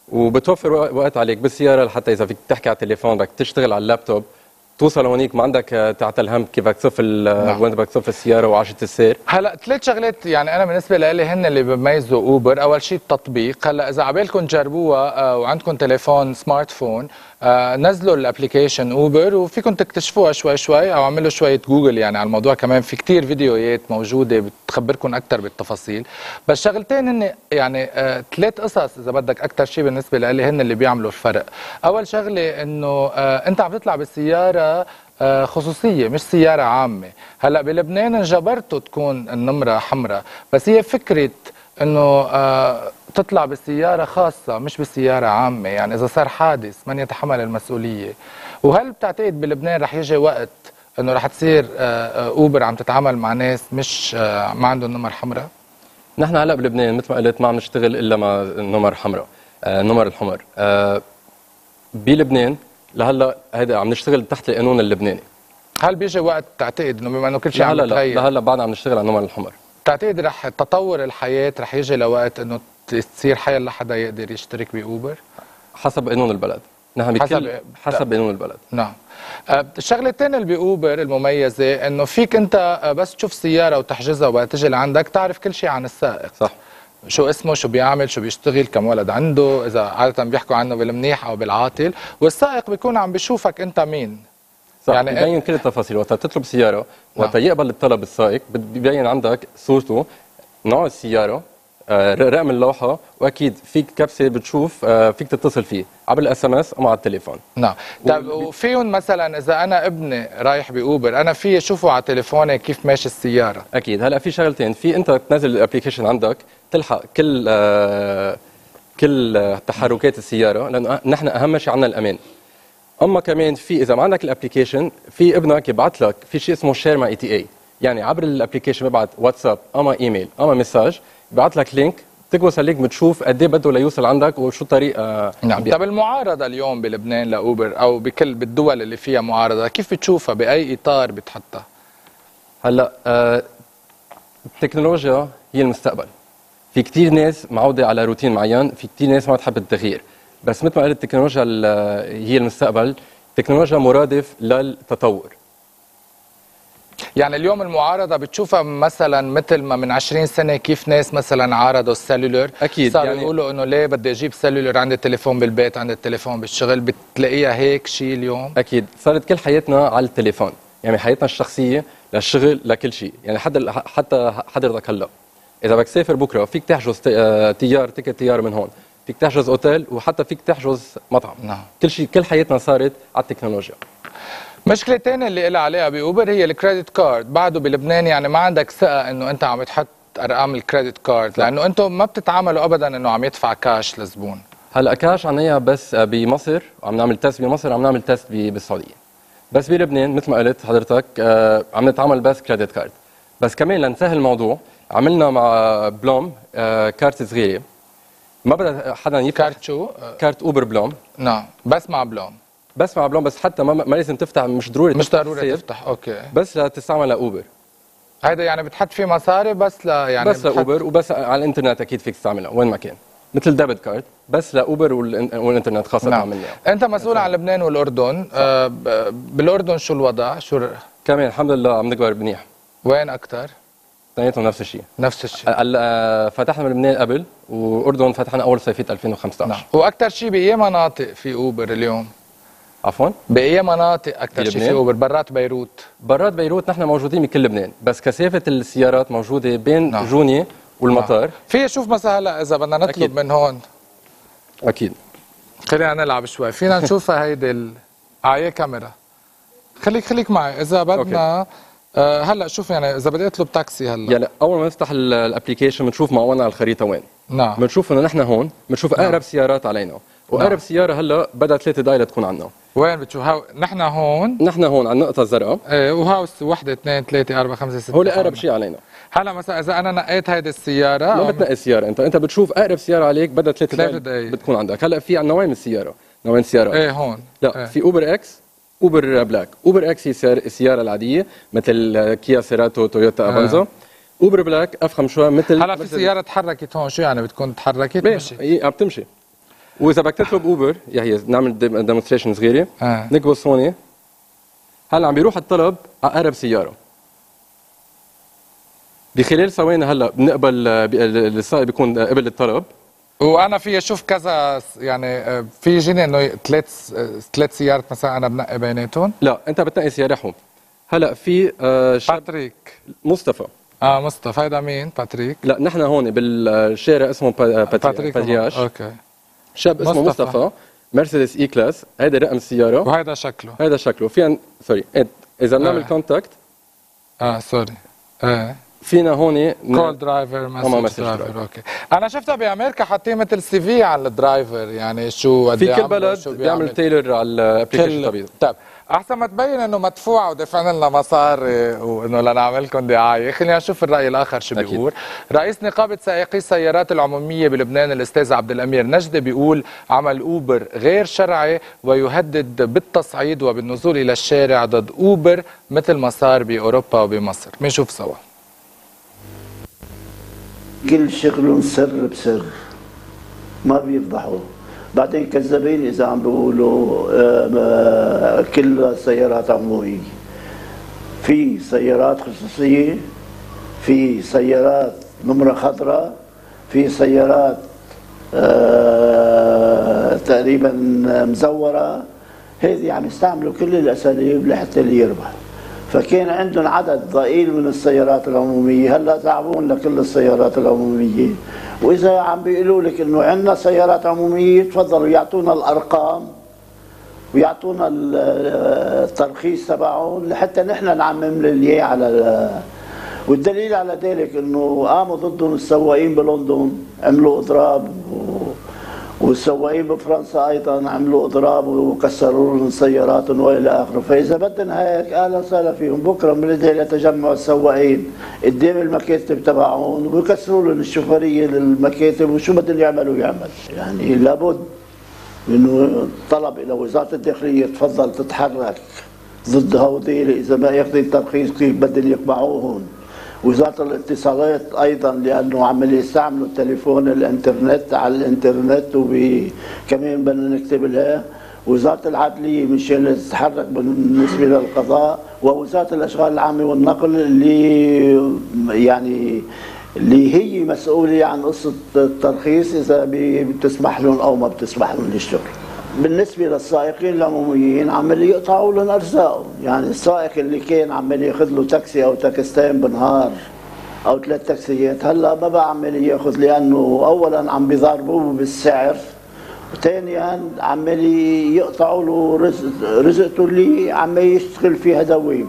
وبتوفر وقت عليك بالسياره لحتى اذا فيك تحكي على التليفون بدك تشتغل على اللابتوب توصل هونيك ما عندك تعتل هم كيف بدك تصف وين بدك تصف السياره وعجله السير. هلا ثلاث شغلات يعني انا بالنسبه لي هن اللي بيميزوا اوبر. اول شيء التطبيق. هلا اذا عبالكم تجربوها وعندكم تليفون سمارت فون نزلوا الابلكيشن اوبر وفيكم تكتشفوها شوي شوي او اعملوا شويه جوجل يعني على الموضوع. كمان في كتير فيديوهات موجوده بتخبركم اكثر بالتفاصيل. بس شغلتين هن يعني ثلاث قصص اذا بدك اكثر شيء بالنسبه لي هن اللي بيعملوا الفرق. اول شغله انه انت عم تطلع بالسياره خصوصية مش سيارة عامة. هلا بلبنان انجبرتوا تكون النمرة حمراء بس هي فكرة انه تطلع بالسيارة خاصة مش بالسيارة عامة. يعني اذا صار حادث من يتحمل المسؤولية؟ وهل بتعتقد بلبنان رح يجي وقت انه رح تصير اوبر عم تتعامل مع ناس مش ما عندهم نمر حمراء؟ نحن هلا بلبنان مثل ما قلت ما عم نشتغل الا مع النمر حمراء النمر الحمر. بلبنان لهلا هيدا عم نشتغل تحت القانون اللبناني. هل بيجي وقت تعتقد انه بما انه كل شيء عم يتغير؟ لهلا بعد عم نشتغل على النمر الحمر. تعتقد رح تطور الحياة رح يجي لوقت انه تصير حياة لحدا يقدر يشترك باوبر؟ حسب قانون البلد. نحن حسب قانون البلد. نعم. الشغله الثانيه اللي باوبر المميزه انه فيك انت بس تشوف سياره وتحجزها وبقى تجي لعندك تعرف كل شيء عن السائق. صح. شو اسمه، شو بيعمل، شو بيشتغل، كم ولد عنده، اذا عاده بيحكوا عنه بالمنيح او بالعاطل، والسائق بيكون عم بيشوفك انت مين. صح. يعني ببين كل التفاصيل. وقت تطلب سياره وقت يقبل الطلب السائق ببين عندك صورته، نوع السياره، رقم اللوحه، واكيد فيك كبسه بتشوف فيك تتصل فيه عبر الاس ام اس او على التليفون. نعم. طيب وفيهم مثلا اذا انا ابني رايح باوبر انا في اشوفه على تليفوني كيف ماشي السياره؟ اكيد. هلا في شغلتين، في انت تنزل الابلكيشن عندك تلحق كل تحركات السياره لانه نحن اهم شيء عندنا الامان. اما كمان في اذا ما عندك الابلكيشن في ابنك يبعث لك في شيء اسمه شير مع اي تي اي، يعني عبر الابلكيشن ببعث واتساب اما ايميل اما مساج ببعث لك لينك تكبس اللينك بتشوف قد ايه بده ليوصل عندك وشو الطريقه. نعم. طب المعارضه اليوم بلبنان لاوبر او بكل بالدول اللي فيها معارضه كيف بتشوفها، باي اطار بتحطها؟ هلا التكنولوجيا هي المستقبل. في كثير ناس معوده على روتين معين، في كثير ناس ما تحب التغيير، بس مثل ما قلت التكنولوجيا هي المستقبل. التكنولوجيا مرادف للتطور. يعني اليوم المعارضة بتشوفها مثلا مثل ما من 20 سنة كيف ناس مثلا عارضوا السلولر. أكيد. صاروا يعني يقولوا إنه ليه بدي أجيب سلولر، عندي التليفون بالبيت، عندي التليفون بالشغل، بتلاقيها هيك شيء اليوم؟ أكيد. صارت كل حياتنا على التليفون، يعني حياتنا الشخصية للشغل لكل شيء. يعني حتى حضرتك هلا إذا بدك تسافر بكرة فيك تحجز تيكت طيارة من هون، فيك تحجز أوتيل، وحتى فيك تحجز مطعم. نعم. كل شيء كل حياتنا صارت على التكنولوجيا. مشكلة تانية اللي قلها عليها بأوبر هي الكريدت كارد. بعده بلبنان يعني ما عندك ثقة انه انت عم تحط ارقام الكريدت كارد لانه انتم ما بتتعاملوا ابدا انه عم يدفع كاش للزبون. هلا كاش عنا بس بمصر، عم نعمل تيست بمصر، عم نعمل تيست بالسعودية. بس بلبنان مثل ما قلت حضرتك عم نتعامل بس كريدت كارد. بس كمان لنسهل الموضوع عملنا مع بلوم كارت صغيرة ما بدها حدا يفتح. كارت شو؟ كارت اوبر بلوم. نعم. بس مع بلوم. بس حتى ما لازم تفتح، مش ضروري تفتح. اوكي. بس لتستعمل لاوبر. هيدا يعني بتحط فيه مصاري بس يعني بس لاوبر، وبس على الانترنت اكيد فيك تستعملها وين ما كان، مثل ديبت كارد بس لاوبر والانترنت خاصه. نعم. عملنا انت مسؤول عن لبنان والاردن. بالاردن شو الوضع؟ كمان الحمد لله عم نكبر منيح. وين اكثر؟ اثنيناتهم نفس الشيء. نفس الشيء. فتحنا بلبنان قبل، واردن فتحنا اول صيفيه 2015. نعم. واكثر شيء باي مناطق في اوبر اليوم؟ عفوا؟ باي مناطق اكثر شيء في اوبر؟ برات بيروت. برات بيروت نحن موجودين بكل لبنان، بس كثافه السيارات موجوده بين نعم. جوني والمطار. نعم. في اشوف مثلا هلا اذا بدنا نطلب أكيد. من هون اكيد خلينا نلعب شوي، فينا نشوفها هيدي عايه كاميرا. خليك معي اذا بدنا هلا شوف يعني اذا بدي اطلب تاكسي هلا يعني اول ما نفتح الابلكيشن بنشوف معونا على الخريطه وين. نعم. بنشوف انه نحن هون، بنشوف اقرب سيارات علينا، واقرب نعم. سياره هلا بدها 3 دقائق تكون عنا. وين بتشوف؟ نحن هون على النقطه الزرقاء. ايه وهاوس 1 2 3 4 5 6 هو اقرب شيء علينا. هلا مثلا اذا انا نقيت هيدي السياره ما بتنقي السياره، انت بتشوف اقرب سياره عليك بدها 3 دقائق بتكون عندك. هلا في نوعين من السياره، نوعين سيارات. ايه هون لا في اوبر اكس، اوبر بلاك. اوبر اكس هي السياره العاديه مثل كيا سيراتو، تويوتا افانزا. اوبر بلاك افخم شوي مثل هلا في سياره تحركت هون، شو يعني بتكون تحركت؟ ماشي عم تمشي. واذا بدك تطلب اوبر هي نعمل ديمونستريشن صغيره نكبس هون. هلا عم بيروح الطلب على اقرب سياره بخلال ثواني. هلا بنقبل السائق بيكون قبل الطلب، وانا في اشوف كذا يعني في يجيني انه ثلاث سيارات مثلا انا بنقي بيناتهم. لا انت بتنقي سيارتهم. هلا في شاب باتريك مصطفى. مصطفى هيدا مين؟ باتريك؟ لا نحن هون بالشارع اسمه باتريك. اوكي. شاب اسمه مصطفى مرسيدس اي كلاس. هيدا رقم السياره وهيدا شكله. هيدا شكله. فينا سوري اذا بنعمل كونتاكت سوري فينا هون كول درايفر مسج درايفر. اوكي. انا شفتها بامريكا حاطين مثل سي في على الدرايفر، يعني شو قد في كل بلد بيعمل تايلر على الابلكيشن تبعه. طيب احسن ما تبين انه مدفوع ودفعنا لنا مصاري وانه لنعملكم دعايه، خلينا نشوف الراي الاخر شو بيقول. رئيس نقابه سائقي السيارات العموميه بلبنان الاستاذ عبد الامير نجدي بيقول عمل اوبر غير شرعي ويهدد بالتصعيد وبالنزول الى الشارع ضد اوبر مثل ما صار باوروبا وبمصر. بنشوف سوا. كل شغلهم سر بسر ما بيفضحوا. بعدين كذابين اذا عم بيقولوا كل سيارات عموميه. في سيارات خصوصيه، في سيارات نمره خضراء، في سيارات تقريبا مزوره. هذه عم يستعملوا كل الاساليب لحتى يربح. فكان عندهم عدد ضئيل من السيارات العموميه، هلا تعبون لكل السيارات العموميه. واذا عم بيقولوا لك انه عندنا سيارات عموميه تفضلوا يعطونا الارقام ويعطونا الترخيص تبعهم لحتى نحن نعمم اياه على والدليل على ذلك انه قاموا ضدهم السواقين بلندن عملوا اضراب، والسواقين بفرنسا ايضا عملوا اضراب وكسروا لهم سياراتهم والى اخره. فاذا بدهم هيك اهلا وسهلا فيهم. بكره بننزل لتجمع السواقين قدام المكاتب تبعهم وبكسروا لهم الشوفيريه للمكاتب وشو بدهم يعملوا يعمل. يعني لابد انه طلب الى وزاره الداخليه تفضل تتحرك ضد هوديل اذا ما ياخذوا ترخيص كيف بدهم يقمعوهم. وزارة الاتصالات أيضا لأنه عم يستعملوا التليفون الإنترنت على الإنترنت وكمان بدنا نكتب لها. وزارة العدلية مشان تتحرك بالنسبة للقضاء. ووزارة الأشغال العامة والنقل اللي هي مسؤولة عن قصة الترخيص إذا بتسمح لهم أو ما بتسمح لهم للشغل. بالنسبة للسائقين العموميين عمال يقطعوا لهم أرزاقهم. يعني السائق اللي كان عمال ياخذ له تاكسي أو تاكستين بالنهار أو 3 تاكسيات هلا ما بقى عمال ياخذ، لأنه أولا عم بيضاربوه بالسعر، وثانيا عمال يقطعوا له رزقته اللي عم يشتغل فيها دوام.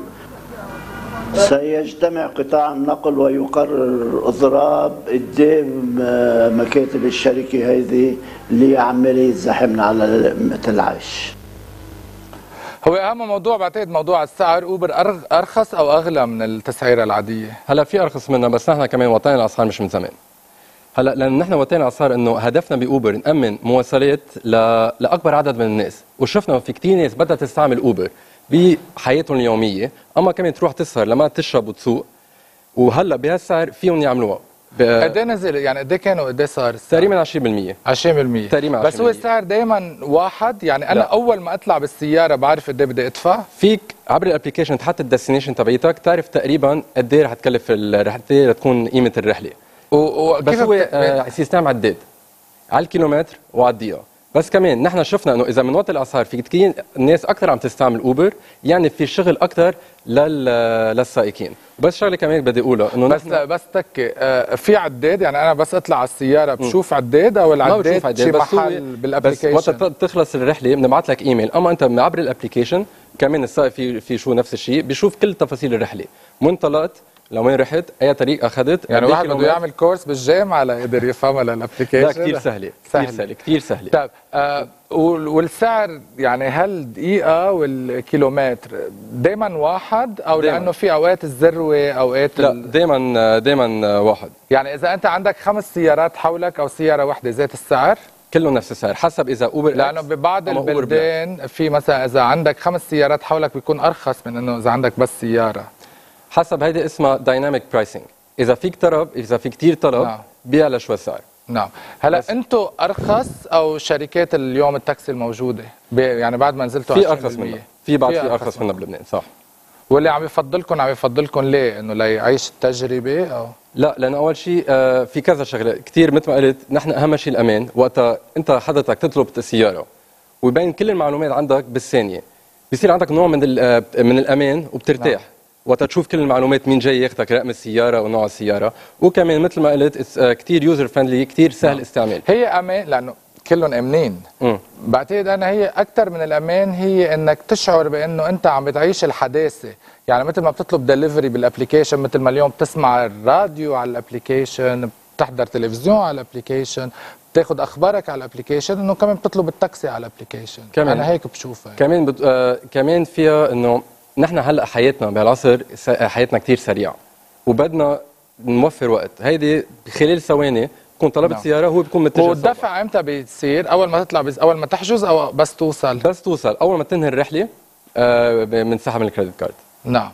سيجتمع قطاع النقل ويقرر اضراب قدام مكاتب الشركه هذه اللي عمال يتزاحمنا على لقمه العيش. هو اهم موضوع بعتقد موضوع السعر. اوبر ارخص او اغلى من التسعيره العاديه؟ هلا في ارخص منها بس نحن كمان وطينا الاسعار مش من زمان. هلا لان نحن وطينا الاسعار انه هدفنا باوبر نامن مواصلات لاكبر عدد من الناس، وشفنا في كثير ناس بدها تستعمل اوبر بحياتهم اليوميه، اما كمان تروح تسهر لما تشرب وتسوق. وهلا بهالسعر فيهم يعملوها. قد ايه نزل؟ يعني قد ايه كانوا قد ايه صار؟ تقريبا 20%. 20% تقريبا 20%. بس هو السعر دائما واحد، يعني انا لا. اول ما اطلع بالسياره بعرف قد ايه بدي ادفع. فيك عبر الابلكيشن تحط الديستنيشن تبعيتك، تعرف تقريبا قد ايه رح تكلف قد ايه رح تكون قيمه الرحله. بس هو سيستم عداد على الكيلومتر وعلى الدقيقه. بس كمان نحن شفنا انه اذا بنوطي الاسعار في كثير الناس اكثر عم تستعمل اوبر، يعني في شغل اكثر للسائقين. بس شغله كمان بدي اقولها انه بس تكي في عداد، يعني انا بس اطلع على السياره بشوف عداد او العداد شي محل بالابلكيشن؟ بس وقت تخلص الرحله بنبعث لك ايميل، اما انت عبر الابلكيشن كمان السائق في شو نفس الشيء بيشوف كل تفاصيل الرحله، وين طلعت لوين رحت، اي طريق اخذت. يعني واحد بده يعمل كورس بالجامعه ليقدر يفهمها للابلكيشن؟ لا كثير سهله كثير سهله كثير سهله. طيب والسعر يعني هل دقيقه والكيلومتر دائما واحد او دايماً. لانه في اوقات الذروه اوقات لا دائما واحد. يعني اذا انت عندك 5 سيارات حولك او سياره واحده ذات السعر؟ كله نفس السعر حسب اذا اوبر، لانه ببعض البلدان في مثلا اذا عندك 5 سيارات حولك بيكون ارخص من انه اذا عندك بس سياره. حسب هيدي اسمها دايناميك برايسنج. اذا في كثير طلب بيعلى شوي السعر. نعم. هلا انتم ارخص او شركات اليوم التاكسي الموجوده يعني بعد ما نزلتوا في ارخص منها، في ارخص منها بلبنان صح. واللي عم يفضلكم ليه؟ انه ليعيش التجربه او لا؟ لانه اول شيء في كذا شغله كثير مثل ما قلت، نحن اهم شيء الامان. وقتها انت حضرتك تطلب السياره ويبين كل المعلومات عندك بالثانيه، بيصير عندك نوع من الامان وبترتاح. نعم. وقت تشوف كل المعلومات، مين جاي ياخذك، رقم السياره ونوع السياره، وكمان مثل ما قلت كثير يوزر فريندلي، كثير سهل استعمال. هي امان لانه كلهم امنين. بعتقد انا هي اكثر من الامان هي انك تشعر بانه انت عم بتعيش الحداثه، يعني مثل ما بتطلب دليفري بالابلكيشن، مثل ما اليوم بتسمع الراديو على الابلكيشن، بتحضر تلفزيون على الابلكيشن، بتاخذ اخبارك على الابلكيشن، انه كمان بتطلب التاكسي على الابلكيشن. انا هيك بشوفها كمان كمان فيها انه نحن هلا حياتنا بهالعصر حياتنا كثير سريعه وبدنا نوفر وقت. هيدي بخلال ثواني بكون طلبت سياره، هو بكون متجه. والدفع امتى بيصير؟ اول ما تطلع اول ما تحجز او بس توصل؟ بس توصل، اول ما تنهي الرحله بنسحب من الكريدت كارد. نعم.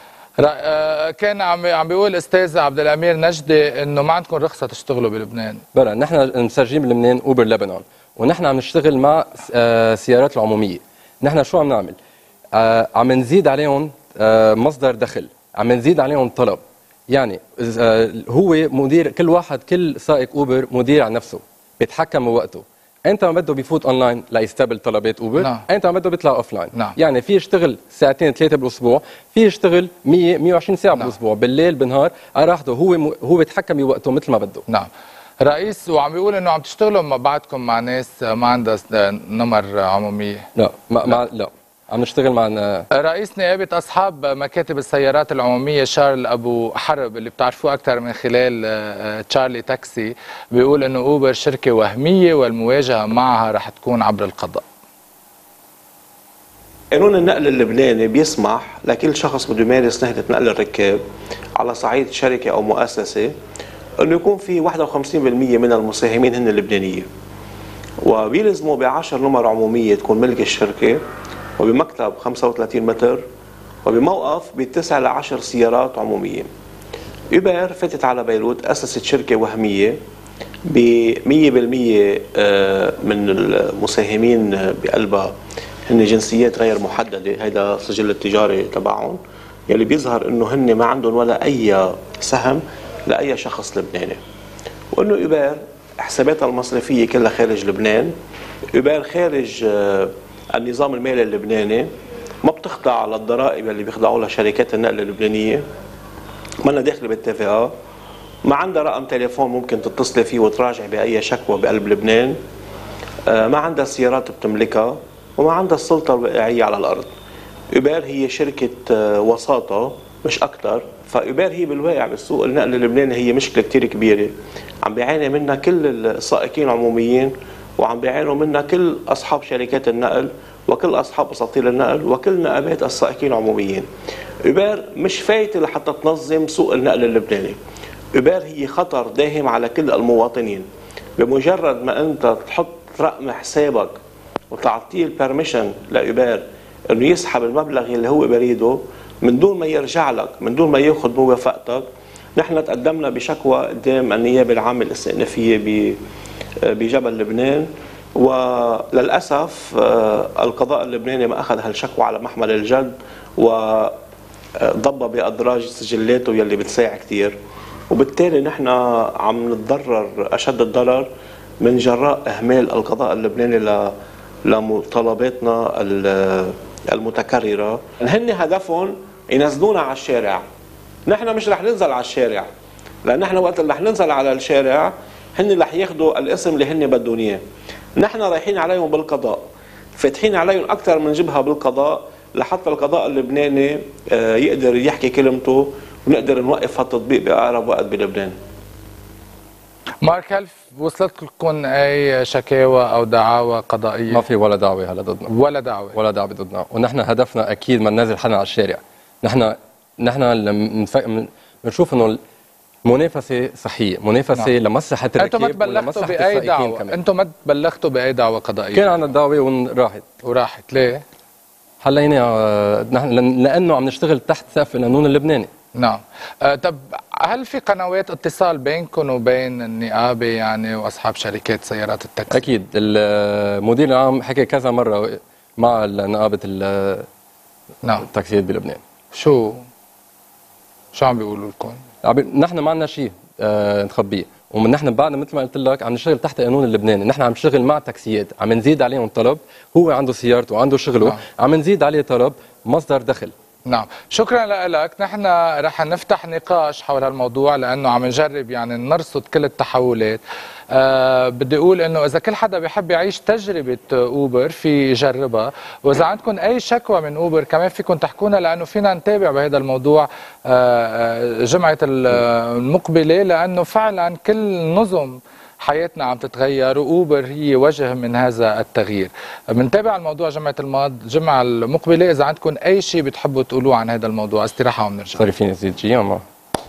كان عم بيقول استاذ عبد الامير نجدي انه ما عندكم رخصه تشتغلوا بلبنان. بلا نحن مسجلين بلبنان اوبر لبنان، ونحن عم نشتغل مع السيارات العموميه. نحن شو عم نعمل؟ عم نزيد عليهم مصدر دخل، عم نزيد عليهم طلب. يعني هو مدير، كل سائق اوبر مدير على نفسه، بيتحكم بوقته. انت ما بده بيفوت اونلاين ليستقبل طلبات اوبر. نعم. انت ما بده بيطلع اوفلاين. نعم. يعني في يشتغل ساعتين 3 بالاسبوع، في يشتغل 120 ساعه. نعم. بالاسبوع، بالليل بالنهار على راحته، هو بيتحكم بوقته مثل ما بده. نعم. رئيس، وعم بيقول انه عم تشتغلوا مع بعضكم مع ناس ما عندها نمر عموميه. لا لا عم نشتغل مع رئيس نيابة أصحاب مكاتب السيارات العمومية شارل أبو حرب، اللي بتعرفوه أكثر من خلال تشارلي تاكسي، بيقول إنه أوبر شركة وهمية والمواجهة معها رح تكون عبر القضاء. قانون النقل اللبناني بيسمح لكل شخص بده يمارس نهضة نقل الركاب على صعيد شركة أو مؤسسة إنه يكون في 51% من المساهمين هن اللبنانية، وبيلزموا ب10 نمر عمومية تكون ملك الشركة، وبمكتب 35 متر، وبموقف ب9 ل 10 سيارات عمومية. أوبر فتت على بيروت، أسست شركة وهمية ب 100% من المساهمين بقلبها هن جنسيات غير محددة، هيدا السجل التجاري تبعهم، يلي بيظهر انه هن ما عندهم ولا اي سهم لاي شخص لبناني، وانه أوبر حساباتها المصرفية كلها خارج لبنان. أوبر خارج النظام المالي اللبناني، ما بتخضع للضرائب اللي بيخضعوا لها شركات النقل اللبنانية، ما داخله بالتي في ا، ما عندها رقم تليفون ممكن تتصلي فيه وتراجع بأي شكوى بقلب لبنان، ما عندها سيارات بتملكها، وما عندها السلطة الوقائعية على الأرض. أوبر هي شركة وساطة مش أكتر. فأوبر هي بالواقع بالسوق النقل اللبناني هي مشكلة كتير كبيرة عم بيعاني منها كل السائقين العموميين، وعم بيعانوا منها كل أصحاب شركات النقل، وكل أصحاب أساطيل النقل، وكل نقابات السائقين العموميين. أوبر مش فايتة لحتى تنظم سوق النقل اللبناني. أوبر هي خطر داهم على كل المواطنين. بمجرد ما أنت تحط رقم حسابك وتعطيه البرميشن لأوبر انه يسحب المبلغ اللي هو بريده من دون ما يرجع لك، من دون ما ياخذ موافقتك، نحن تقدمنا بشكوى قدام النيابه العامه الاستئنافيه بجبل لبنان، وللاسف القضاء اللبناني ما اخذ هالشكوى على محمل الجد وضب بادراج سجلاته يلي بتساع كثير، وبالتالي نحن عم نتضرر اشد الضرر من جراء اهمال القضاء اللبناني لمطالباتنا المتكررة. هن هدفهم ينزلونا على الشارع، نحن مش رح ننزل على الشارع، لأن نحن وقت اللي رح ننزل على الشارع هن رح ياخذوا الاسم اللي هن بدهم اياه. نحن رايحين عليهم بالقضاء، فاتحين عليهم أكثر من جبهة بالقضاء لحتى القضاء اللبناني يقدر يحكي كلمته ونقدر نوقف هالتطبيق بأقرب وقت بلبنان. مارك، هل وصلت لكم اي شكاوى او دعاوى قضائيه؟ ما في ولا دعوه هلا ضدنا، ولا دعوه ضدنا، ونحن هدفنا اكيد ما ننزل حدا على الشارع. نحن بنشوف انه المنافسه صحيه، منافسه لمصلحه الركاب. انتم ما تبلغتوا باي دعوه؟ انتم ما تبلغتوا باي دعوه قضائيه؟ كان عندنا دعوه وراحت. ليه؟ هلا لانه عم نشتغل تحت سقف القانون اللبناني. نعم. طب هل في قنوات اتصال بينكم وبين النقابة يعني وأصحاب شركات سيارات التاكسي؟ أكيد. المدير العام حكى كذا مرة مع نقابة التاكسيات بلبنان. شو عم بيقولوا لكم؟ نحن ما عندنا شيء نخبيه، ونحن بعدنا مثل ما قلت لك عم نشتغل تحت القانون اللبناني، نحن عم نشتغل مع تاكسيات، عم نزيد عليهم طلب، هو عنده سيارته وعنده شغله، عم نزيد عليه طلب، مصدر دخل. نعم، شكرا لك. نحن رح نفتح نقاش حول هالموضوع لانه عم نجرب يعني نرصد كل التحولات. بدي اقول انه اذا كل حدا بيحب يعيش تجربه اوبر في يجربها، واذا عندكم اي شكوى من اوبر كمان فيكم تحكونا لانه فينا نتابع بهذا الموضوع جمعه المقبله، لانه فعلا كل نظم حياتنا عم تتغير واوبر هي وجه من هذا التغيير. بنتابع الموضوع الجمعة المقبلة. إذا عندكم أي شيء بتحبوا تقولوه عن هذا الموضوع استراحة وبنرجع. صار فيني زيد جي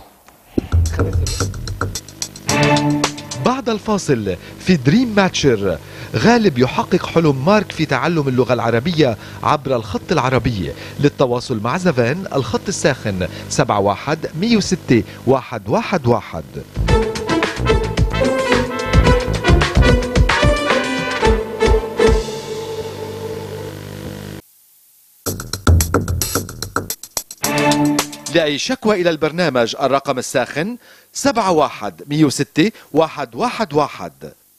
بعد الفاصل في دريم ماتشر، غالب يحقق حلم مارك في تعلم اللغة العربية عبر الخط العربي. للتواصل مع زافين الخط الساخن 71 106 111. لأي شكوى إلى البرنامج الرقم الساخن 71 106 111.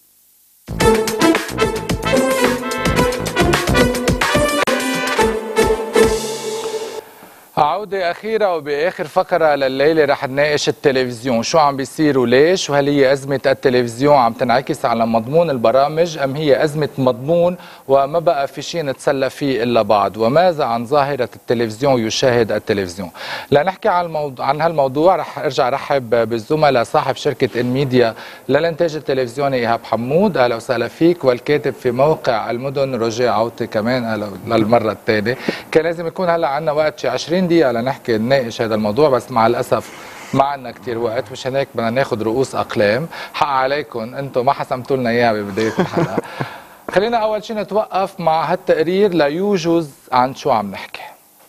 عودة أخيرة وبآخر فقرة لليلة رح نناقش التلفزيون، شو عم بيصير وليش، وهل هي أزمة التلفزيون عم تنعكس على مضمون البرامج أم هي أزمة مضمون وما بقى في شيء نتسلى فيه إلا بعض، وماذا عن ظاهرة التلفزيون يشاهد التلفزيون. لنحكي عن هالموضوع رح أرجع رحب بالزملاء صاحب شركة الميديا للإنتاج التلفزيوني إيهاب حمود، أهلا وسهلا فيك، والكاتب في موقع المدن رجاء عوتي كمان أهلا للمرة الثانية. كان لازم يكون هلا عندنا وقت شي 20 دقيقة لنحكي نناقش هذا الموضوع، بس مع الأسف ما عندنا كتير وقت، مش هيك بدنا ناخذ رؤوس أقلام. حق عليكم أنتم ما حسمتوا لنا إياها ببداية الحلقة. خلينا أول شيء نتوقف مع هالتقرير ليوجز عن شو عم نحكي.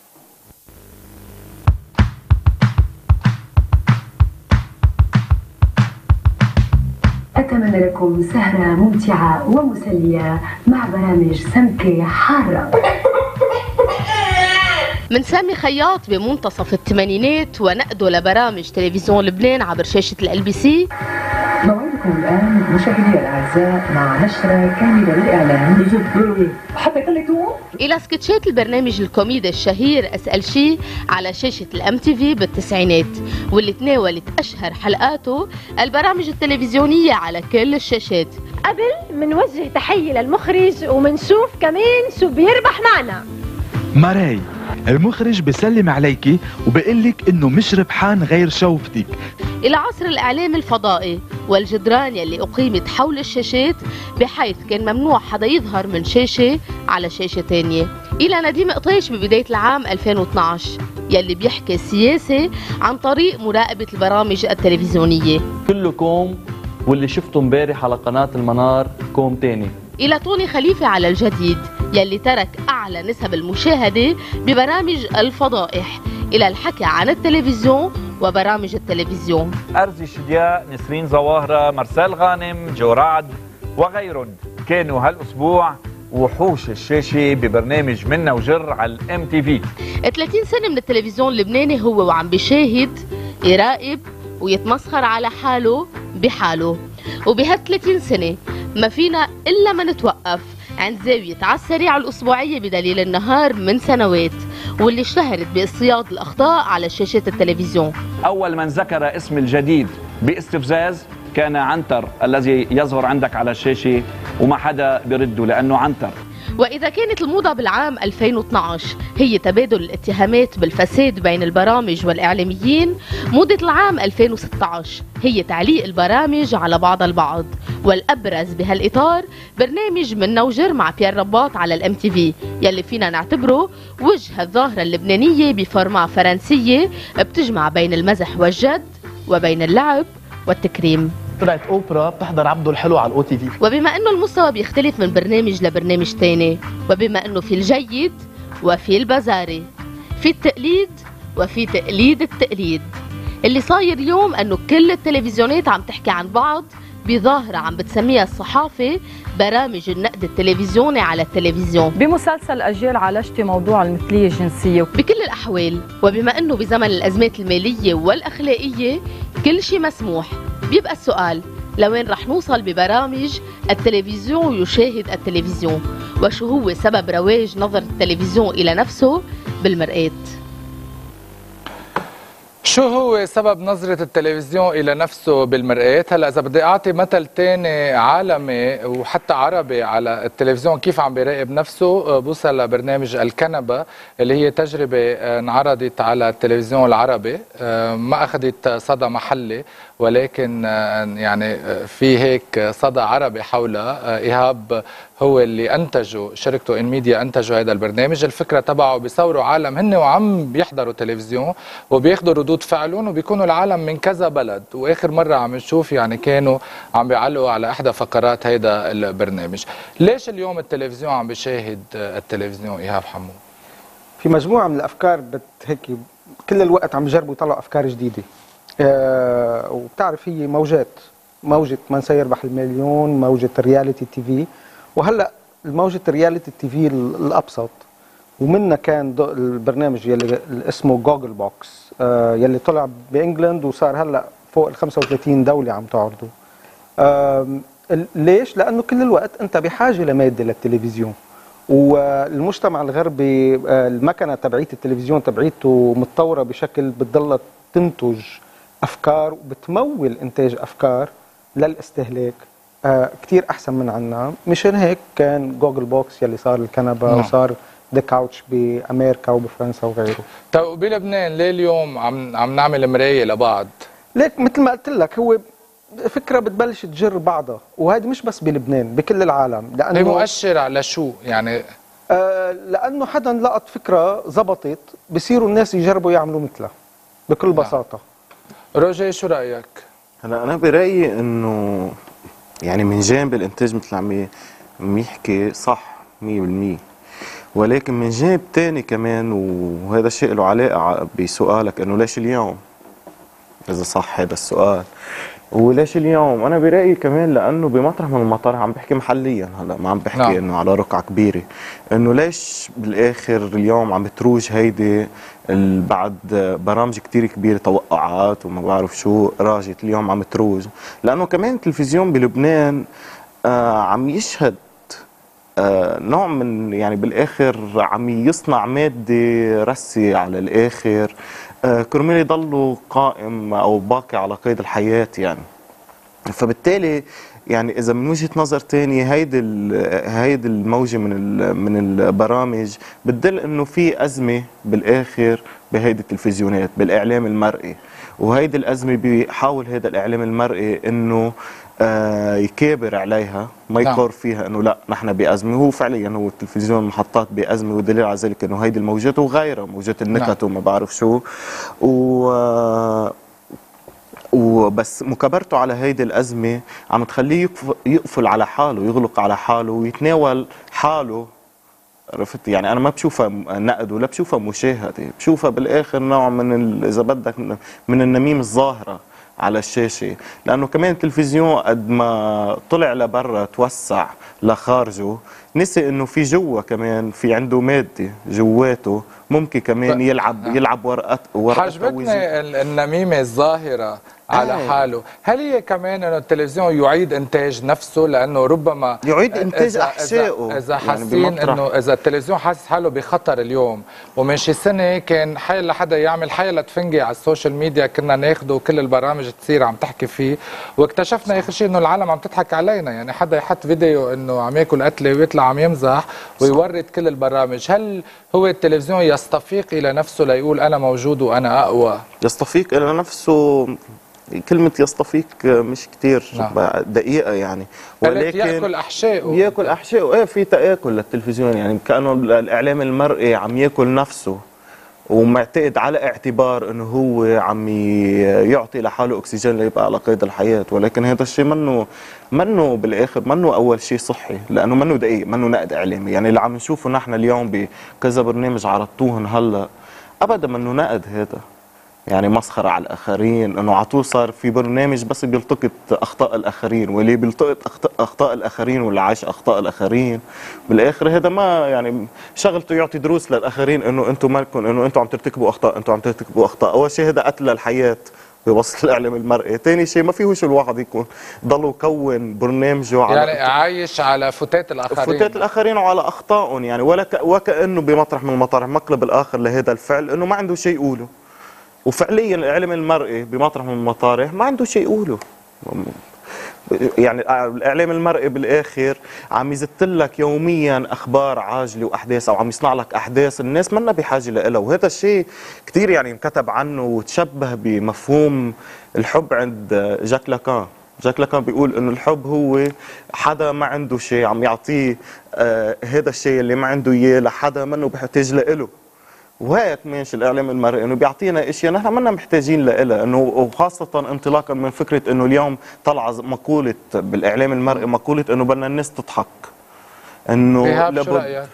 أتمنى لكم سهرة ممتعة ومسلية مع برامج سمكة حارة. من سامي خياط بمنتصف الثمانينات ونقده لبرامج تلفزيون لبنان عبر شاشة LBC. موعدكم الآن مشاهدي الأعزاء مع نشرة كاملة للإعلام حتى كلتوا إلى سكتشات البرنامج الكوميدي الشهير أسأل شي على شاشة الMTV بالتسعينات، واللي تناولت أشهر حلقاته البرامج التلفزيونية على كل الشاشات. قبل منوجه تحية للمخرج ومنشوف كمان شو بيربح معنا. ماراي المخرج بسلم عليكي وبقلك انه مش ربحان غير شوفتك. الى عصر الاعلام الفضائي والجدران يلي اقيمت حول الشاشات بحيث كان ممنوع حدا يظهر من شاشه على شاشه ثانيه، الى نديم قطيش ببدايه العام 2012 يلي بيحكي السياسه عن طريق مراقبه البرامج التلفزيونيه. كله كوم، واللي شفته امبارح على قناه المنار كوم تاني. إلى طوني خليفة على الجديد يلي ترك أعلى نسب المشاهدة ببرامج الفضائح، إلى الحكي عن التلفزيون وبرامج التلفزيون. أرزي شدياء، نسرين زواهرة، مرسال غانم، جو رعد وغيرهم كانوا هالأسبوع وحوش الشاشة ببرنامج منا وجر على الMTV. 30 سنة من التلفزيون اللبناني هو وعم بيشاهد، يراقب ويتمسخر على حاله بحاله، وبهال 30 سنة ما فينا إلا ما نتوقف عند زاوية عالسريع الأسبوعية بدليل النهار من سنوات، واللي اشتهرت باصطياد الأخطاء على شاشة التلفزيون. أول من ذكر اسم الجديد باستفزاز كان عنتر الذي يظهر عندك على الشاشة وما حدا بيرده لأنه عنتر. وإذا كانت الموضة بالعام 2012 هي تبادل الاتهامات بالفساد بين البرامج والإعلاميين، موضة العام 2016 هي تعليق البرامج على بعض البعض، والأبرز بهالإطار برنامج منا وجر مع بيير رباط على الMTV يلي فينا نعتبره وجه الظاهرة اللبنانية بفورما فرنسية بتجمع بين المزح والجد وبين اللعب والتكريم. طلعت اوبرا بتحضر عبده الحلو على الOTV. وبما انه المستوى بيختلف من برنامج لبرنامج تاني، وبما انه في الجيد وفي البزاري، في التقليد وفي تقليد التقليد، اللي صاير اليوم انه كل التلفزيونات عم تحكي عن بعض بظاهرة عم بتسميها الصحافة برامج النقد التلفزيوني على التلفزيون. بمسلسل أجيال عالجتي موضوع المثلية الجنسية. بكل الأحوال، وبما أنه بزمن الأزمات المالية والأخلاقية كل شيء مسموح، بيبقى السؤال لوين رح نوصل ببرامج التلفزيون يشاهد التلفزيون؟ وشو هو سبب رواج نظر التلفزيون إلى نفسه بالمرآة؟ شو هو سبب نظرة التلفزيون إلى نفسه بالمرآة؟ هلا إذا بدي أعطي مثل تاني عالمي وحتى عربي على التلفزيون كيف عم بيراقب نفسه، بوصل لبرنامج الكنبة اللي هي تجربة انعرضت على التلفزيون العربي، ما أخذت صدى محلي ولكن يعني في هيك صدى عربي حولها. إيهاب هو اللي أنتجوا، شركته إن ميديا أنتجوا هذا البرنامج. الفكرة تبعه بيصوروا عالم هن وعم بيحضروا تلفزيون وبياخذوا ردود فعلهم وبيكونوا العالم من كذا بلد. وآخر مرة عم نشوف يعني كانوا عم بيعلقوا على إحدى فقرات هيدا البرنامج. ليش اليوم التلفزيون عم بيشاهد التلفزيون إيهاب حمو؟ في مجموعة من الأفكار هيك كل الوقت عم يجربوا يطلعوا أفكار جديدة. وبتعرف هي موجة من سيربح المليون، موجة الرياليتي تي في، وهلا موجة الرياليتي تي في الأبسط، ومنها كان البرنامج يلي اسمه جوجل بوكس يلي طلع بإنجلند وصار هلا فوق ال 35 دولة عم تعرضه. ليش؟ لأنه كل الوقت أنت بحاجة لمادة للتلفزيون، والمجتمع الغربي المكنة تبعية التلفزيون تبعيته متطورة بشكل بتضلها تنتج أفكار وبتمول إنتاج أفكار للاستهلاك كتير أحسن من عنا. مشان هيك كان جوجل بوكس يلي صار الكنبة وصار ذا كاوتش بأمريكا وبفرنسا وغيره. طيب بلبنان ليه اليوم عم نعمل مراية لبعض؟ ليك مثل ما قلت لك هو فكرة بتبلش تجر بعضها، وهذا مش بس بلبنان، بكل العالم. لأنه مؤشر على شو يعني؟ لأنه حدا لقط فكرة زبطت بصيروا الناس يجربوا يعملوا مثلها بكل بساطة. روجي شو رأيك؟ هلا أنا برأيي إنه يعني من جانب الإنتاج مثل عم يحكي صح 100%، ولكن من جانب تاني كمان، وهذا الشيء له علاقة بسؤالك إنه ليش اليوم؟ إذا صح هذا السؤال، وليش اليوم؟ أنا برأيي كمان لأنه بمطرح من المطارح عم بحكي محليا، هلا ما عم بحكي إنه على رقعة كبيرة، إنه ليش بالآخر اليوم عم بتروج هيدي بعد برامج كتير كبيرة توقعات وما بعرف شو راجت اليوم عم تروج، لأنه كمان التلفزيون بلبنان عم يشهد نوع من يعني بالآخر عم يصنع مادة رسي على الآخر كرمال يضلوا قائم أو باقي على قيد الحياة يعني. فبالتالي يعني إذا من وجهة نظر تاني هيدي الموجة من البرامج بتدل إنه في أزمة بالآخر بهيدي التلفزيونات بالإعلام المرئي، وهيدي الأزمة بيحاول هذا الإعلام المرئي إنه يكابر عليها، ما يقر فيها انه لا نحن بأزمة. هو فعليا هو التلفزيون محطات بأزمة، ودليل على ذلك انه هيدي الموجات وغيرها موجات النكت وما بعرف شو وبس مكابرته على هيدي الأزمة عم تخليه يقفل على حاله، يغلق على حاله ويتناول حاله. عرفت يعني انا ما بشوفها نقد ولا بشوفها مشاهدة، بشوفها بالاخر نوع من اذا بدك من النميم الظاهرة على الشاشة، لأنه كمان التلفزيون قد ما طلع لبرا توسع لخارجه نسي إنه في جوا كمان في عنده مادة جواته ممكن كمان يلعب ورقة حجبتني النميمة الظاهرة على حاله. هل هي كمان انه التلفزيون يعيد انتاج نفسه؟ لانه ربما يعيد انتاج احشائه، اذا حاسين يعني انه اذا التلفزيون حاسس حاله بخطر اليوم، ومن شي سنه كان حي لحدا يعمل حي لتفنجي على السوشيال ميديا كنا ناخده وكل البرامج تصير عم تحكي فيه، واكتشفنا اخر شيء انه العالم عم تضحك علينا. يعني حدا يحط فيديو انه عم ياكل قتله ويطلع عم يمزح ويورد كل البرامج. هل هو التلفزيون يستفيق الى نفسه ليقول انا موجود وانا اقوى؟ يستفيق الى نفسه، كلمة يستفيق مش كتير دقيقة يعني، ولكن يأكل أحشائه. يأكل أحشائه، ايه في تآكل للتلفزيون يعني، كأنه الإعلام المرئي عم يأكل نفسه ومعتقد على اعتبار انه هو عم يعطي لحاله اكسجين ليبقى على قيد الحياة، ولكن هذا الشيء منه بالاخر منه اول شيء صحي، لانه منه دقيق، منه نقد اعلامي. يعني اللي عم نشوفه نحن اليوم بكذا برنامج عرضتوهن هلا ابدا منه نقد هذا. يعني مسخرة على الآخرين، أنه عطول صار في برنامج بس بيلتقط أخطاء الآخرين، واللي بيلتقط أخطاء الآخرين واللي عايش أخطاء الآخرين بالآخر هذا ما يعني شغلته يعطي دروس للآخرين أنه أنتم مالكم، أنه أنتم عم ترتكبوا أخطاء، أنتم عم ترتكبوا أخطاء. أول شيء هذا قتل الحياة بوسط الإعلام المرئي. ثاني شيء ما فيهوش الواحد يكون ضل يكون برنامجه على يعني عايش على فتات الآخرين، فتات الآخرين وعلى أخطائهم يعني، وكأنه بمطرح من المطارح مقلب الآخر لهذا الفعل أنه ما عنده شيء يقوله. وفعليا الاعلام المرئي بمطرح من المطارح ما عنده شيء يقوله. يعني الاعلام المرئي بالاخر عم يزت لك يوميا اخبار عاجله واحداث، او عم يصنع لك احداث الناس منا بحاجه لها، وهذا الشيء كثير يعني انكتب عنه وتشبه بمفهوم الحب عند جاك لاكان. جاك لاكان بيقول انه الحب هو حدا ما عنده شيء عم يعطيه هذا الشيء اللي ما عنده اياه لحدا منه بيحتاج له. وهيك ماشي الاعلام المرئي انه بيعطينا اشياء نحن منا محتاجين لها، انه وخاصه انطلاقا من فكره انه اليوم طلع مقوله بالاعلام المرئي مقوله انه بدنا الناس تضحك. انه شو رايك؟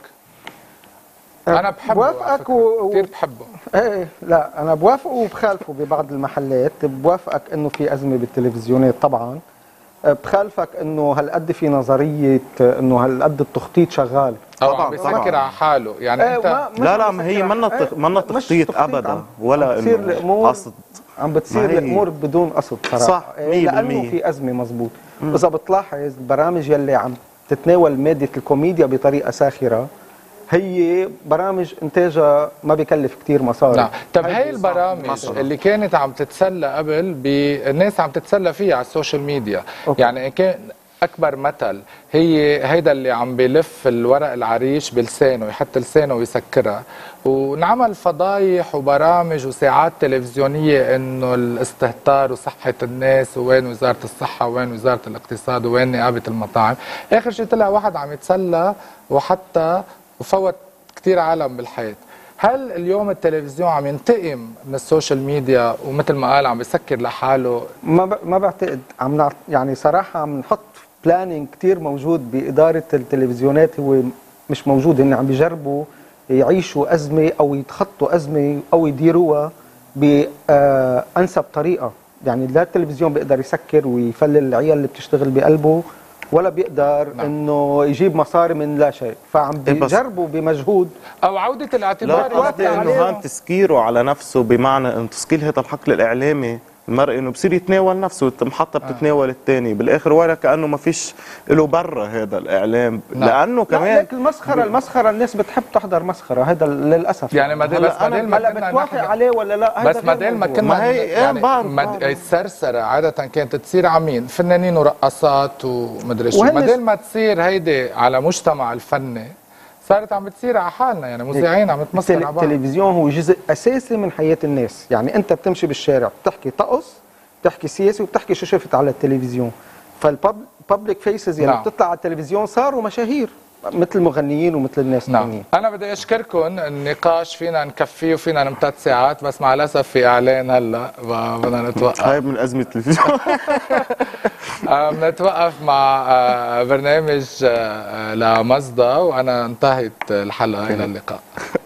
انا بحبه، بوافقك كثير بحبه. ايه لا انا بوافقه وبخالفه ببعض المحلات. بوافقك انه في ازمه بالتلفزيونات طبعا، بخالفك انه هالقد في نظريه انه هالقد التخطيط شغال او عم بيسكر على حاله يعني انت لا ما هي منا تخطيط ابدا ولا بتصير الامور قصد، عم بتصير الامور بدون قصد صراحه. صح 100% لانه في ازمه مزبوط. اذا بتلاحظ البرامج يلي عم تتناول ماده الكوميديا بطريقه ساخره هي برامج انتاجها ما بيكلف كتير مصاري. نعم. طب هي البرامج اللي كانت عم تتسلى قبل بالناس عم تتسلى فيها على السوشيال ميديا، يعني كان اكبر مثل هي هيدا اللي عم بيلف الورق العريش بلسانه، يحط لسانه ويسكرها، ونعمل فضايح وبرامج وساعات تلفزيونيه انه الاستهتار وصحه الناس، وين وزاره الصحه وين وزاره الاقتصاد وين نقابه المطاعم. اخر شيء طلع واحد عم يتسلى وحتى وفوت كثير عالم بالحياه. هل اليوم التلفزيون عم ينتقم من السوشيال ميديا ومثل ما قال عم بيسكر لحاله؟ ما بعتقد. يعني صراحه عم نحط بلانينج كثير موجود باداره التلفزيونات، هو مش موجود. هن عم بيجربوا يعيشوا ازمه او يتخطوا ازمه او يديروها بانسب طريقه. يعني لا التلفزيون بيقدر يسكر ويفلل العيال اللي بتشتغل بقلبه، ولا بيقدر انه يجيب مصاري من لا شيء، فعم بيجربوا بمجهود او عوده الاعتبار. لا قصدي انه هان تسكيره على نفسه، بمعنى انه تسكير هذا الحقل الاعلامي المرئي انه بصير يتناول نفسه، محطه بتتناول الثاني بالاخر، ولا كانه ما فيش له برا هذا الاعلام. لانه كمان لكن المسخره الناس بتحب تحضر مسخره، هذا للاسف. يعني ما هلا بتوافق عليه ولا لا؟ بس ما كنا يعني السرسره عاده كانت تصير على مين؟ فنانين ورقصات ومدري شو، بدل ما تصير هيدي على مجتمع الفني صارت عم بتصير على حالنا، يعني مذيعين عم تمثل على بعض. التلفزيون هو جزء اساسي من حياه الناس. يعني انت بتمشي بالشارع بتحكي طقس، بتحكي سياسي، وبتحكي شو شفت على التلفزيون. فالببليك فيسز اللي بتطلع على التلفزيون صاروا مشاهير مثل المغنيين ومثل الناس الثانيين. انا بدي اشكركم. النقاش فينا نكفيه وفينا نم 3 ساعات، بس مع الاسف في اعلان هلا بدنا نتوقف. هاي من ازمه التلفزيون. بنتوقف مع برنامج لمصدى، وانا انتهت الحلقه. الى اللقاء.